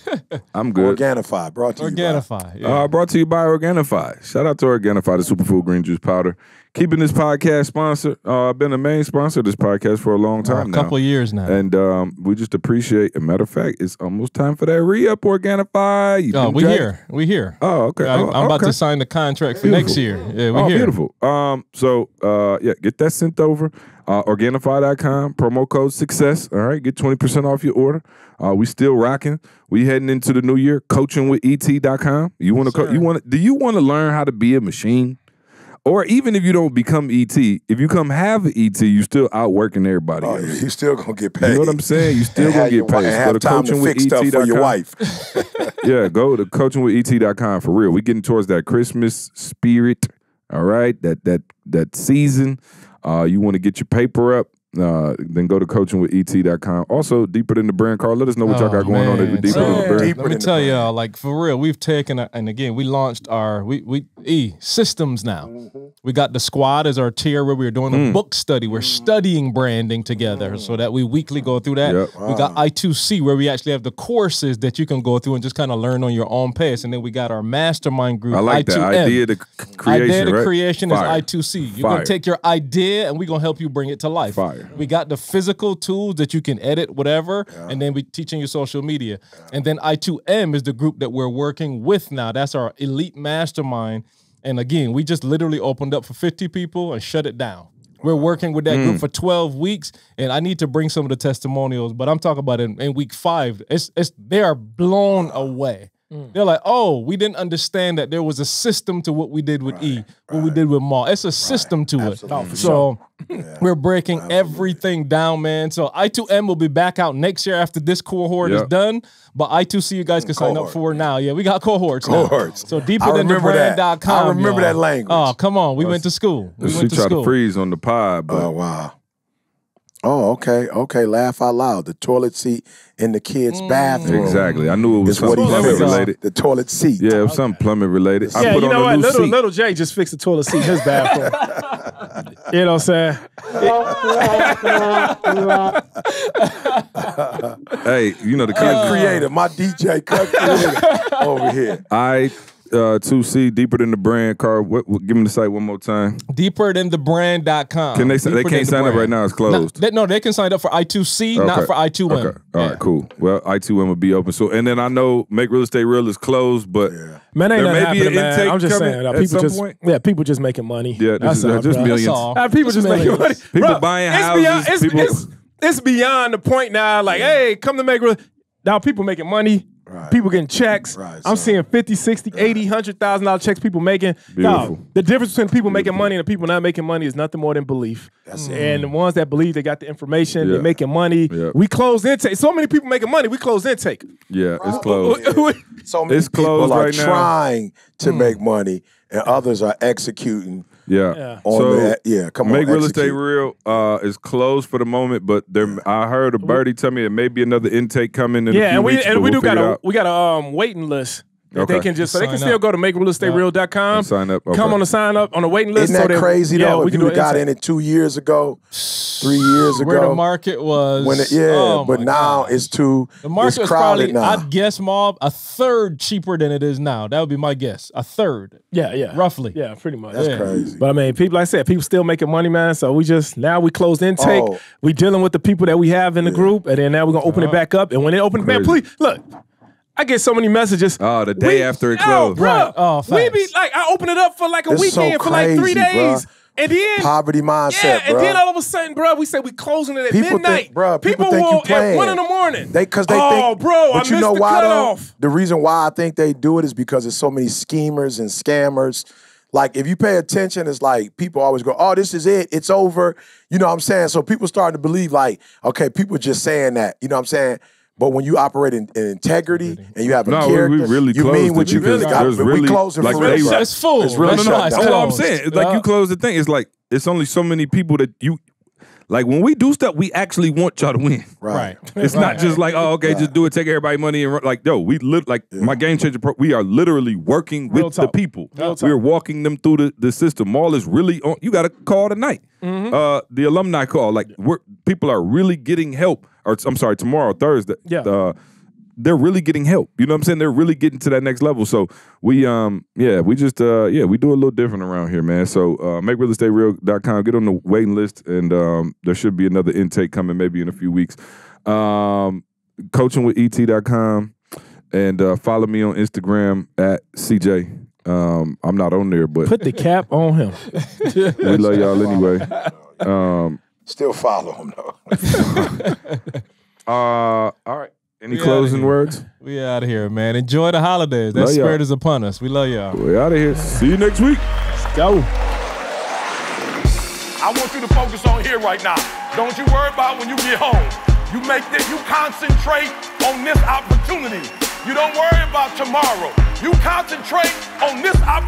I'm good. Organifi, brought to you Organifi. Yeah. Uh, brought to you by Organifi. Shout out to Organifi, the superfood green juice powder. Keeping this podcast sponsored. Uh, I've been a main sponsor of this podcast for a long time a now. couple of years now. And um, we just appreciate, a matter of fact, it's almost time for that re-up, Organifi. You oh, been we dragging- here. We here. Oh, okay. I, Oh, I'm about okay. to sign the contract for Beautiful. next year. Yeah, we Oh, here. beautiful. Um, so uh, yeah, get that sent over. Uh, Organifi dot com, promo code success. All right, get twenty percent off your order. Uh, we still rocking. We heading into the new year. coaching with E T dot com. You want to? Co- you want? Do you want to learn how to be a machine? Or even if you don't become E T, if you come have an E T, you still outworking everybody. Oh, else. you still gonna get paid. You know what I'm saying? You still And gonna have your get wi- paid. and So have the time to coaching with fix E T stuff dot for your com. wife. Yeah, go to coaching with E T dot com for real. We getting towards that Christmas spirit. All right, that that that season. Uh, you want to get your paper up. Uh, then go to coaching with E T dot com. Also, Deeper Than the Brand, Carl. Let us know what y'all got Oh, going on man. at Deeper So, Than the Brand. Deeper Let me than the tell brand. y'all, like for real, we've taken a, and again, we launched our we we E systems now. Mm-hmm. We got the squad as our tier where we're doing a Mm. book study. We're studying branding together so that we weekly go through that. Yep. We got I two C where we actually have the courses that you can go through and just kind of learn on your own pace. And then we got our mastermind group. I like that I two M. idea to c- creation. Idea to right? creation Fire. is I two C. You're Fire. gonna take your idea and we're gonna help you bring it to life. Fire. We got the physical tools that you can edit, whatever, and then we teaching you social media. And then I two M is the group that we're working with now. That's our elite mastermind. And again, we just literally opened up for fifty people and shut it down. We're working with that Mm. group for twelve weeks, and I need to bring some of the testimonials, but I'm talking about in, in week five. It's it's they are blown away. They're like, oh, we didn't understand that there was a system to what we did with E, what we did with Ma. It's a system to it. So we're breaking everything down, man. So I two M will be back out next year after this cohort is Yep. done. But I two C you guys can sign up Cohort. for now. Yeah, we got cohorts now. Cohorts. So deeper I than the remember brand dot that. com. I remember y'all. that language. Oh, come on. We went to school. We She went to try school. to freeze on the pod, but Oh wow. Oh, okay, okay. Laugh out loud. The toilet seat in the kids' bathroom. exactly. I knew it was Is what something he plumbing said. related. The toilet seat. Yeah, it was something plumbing related. I Yeah, put you on know a what? new Little seat. little Jay just fixed the toilet seat in his bathroom. You know what I'm saying? Hey, you know the Cut kids. creator, my D J cut creator over here. I uh, two C deeper than the brand. Carl, what, what, give me the site one more time. deeper than the brand dot com. Can they? They Deeper can't than the sign up brand. right now. It's No, closed. they, no, they can sign up for I two C, Okay. not for I two M. Okay. All right. Cool. Well, I two M will be open. So, and then I know Make Real Estate Real is closed, but Man, ain't There nothing may be happening, an man. intake I'm just coming saying, uh, at people some just point. yeah, people just making money. yeah, this That's is all, just bro. millions. That's all. Uh, people just making money. People Bro, buying it's houses, Beyond, it's, people- it's, it's beyond the point now. Like, hey, come to make real. Now people making money. Right. People getting checks. Right, I'm so- seeing fifty, sixty, eighty, one hundred thousand dollar checks people making. Beautiful. Y'all, the difference between people making money and the people not making money is nothing more than belief. And the ones that believe they got the information, Yeah. they're making money. Yeah. We close intake. So many people making money. We close intake. Yeah, it's closed. So many It's people closed are right now. trying to make money, and others are executing Yeah. Yeah. on So that. Yeah, come on. Make Real Estate execute. Real uh, is closed for the moment, but there, I heard a birdie tell me there may be another intake coming in a Yeah, few and we weeks, and but we we'll do got figure it a out. we got a um waiting list. That Okay. they can just so they can Sign still up. go to make real estate real dot com. And sign up. Okay. Come on the sign up on the waiting list. Isn't so that that- crazy yeah, though? we If can you do got intake. in it two years ago, three years ago, Where the market was. when it, yeah, oh but my now God. it's too The market it's was crowded probably, now. I'd guess, Mob, a third cheaper than it is now. That would be my guess. A third, Yeah, yeah, roughly. yeah, pretty much. That's Yeah. crazy. But I mean, people, like I said, people still making money, man. So we just now we closed intake. Oh. We dealing with the people that we have in the group, and then now we're gonna open it back up. And when it opens, man, Crazy. please look. I get so many messages. Oh, the day after it Oh, closed. bro, Right. Oh, we be facts. like, I open it up for like a It's so weekend for like three crazy, days, bruh. and then Poverty mindset, yeah, and bruh. then all of a sudden, bro, we say we closing it at People midnight. think, bruh, people, think will you at playing. one in the morning. They because they oh, think, bro, but I you missed know the why cutoff. though? The reason why I think they do it is because there's so many schemers and scammers. Like if you pay attention, it's like people always go, "Oh, this is it. It's over." You know what I'm saying? So people starting to believe like, okay, people just saying that. You know what I'm saying? But when you operate in, in integrity and you have a No, we- character, we really you closed mean what it you because really got. there's But really- we closing like for they- real, bro. It's full. It's really That's shut why it's down. That's all I'm closed. saying. It's like Yeah. you close the thing. It's like it's only so many people that you like when we do stuff. We actually want y'all to win. Right. It's not just like, oh, okay, just do it, take everybody money, and run. Like, yo, we lit like my game changer. Pro, we are literally working Real with the talk. people. Real talk. We're walking them through the, the system. Mall is really on. You got to call tonight. Mm-hmm. Uh, the alumni call. Like, we're, people are really getting help. Or I'm sorry, tomorrow, Thursday. Yeah. Uh, they're really getting help. You know what I'm saying? They're really getting to that next level. So we, um, yeah, we just, uh, yeah, we do a little different around here, man. So uh, make real estate real dot com, get on the waiting list, and um, there should be another intake coming maybe in a few weeks. Um, coaching with E T dot com, and uh, follow me on Instagram at C J. Um, I'm not on there, but put the cap on him. We love y'all anyway. Um, Still follow him though. uh, all right. Any We closing outta here. words? We out of here, man. Enjoy the holidays. That Love y'all. spirit is upon us. We love y'all. We out of here. See you next week. Let's go. I want you to focus on here right now. Don't you worry about when you get home. You make this, you concentrate on this opportunity. You don't worry about tomorrow. You concentrate on this opportunity.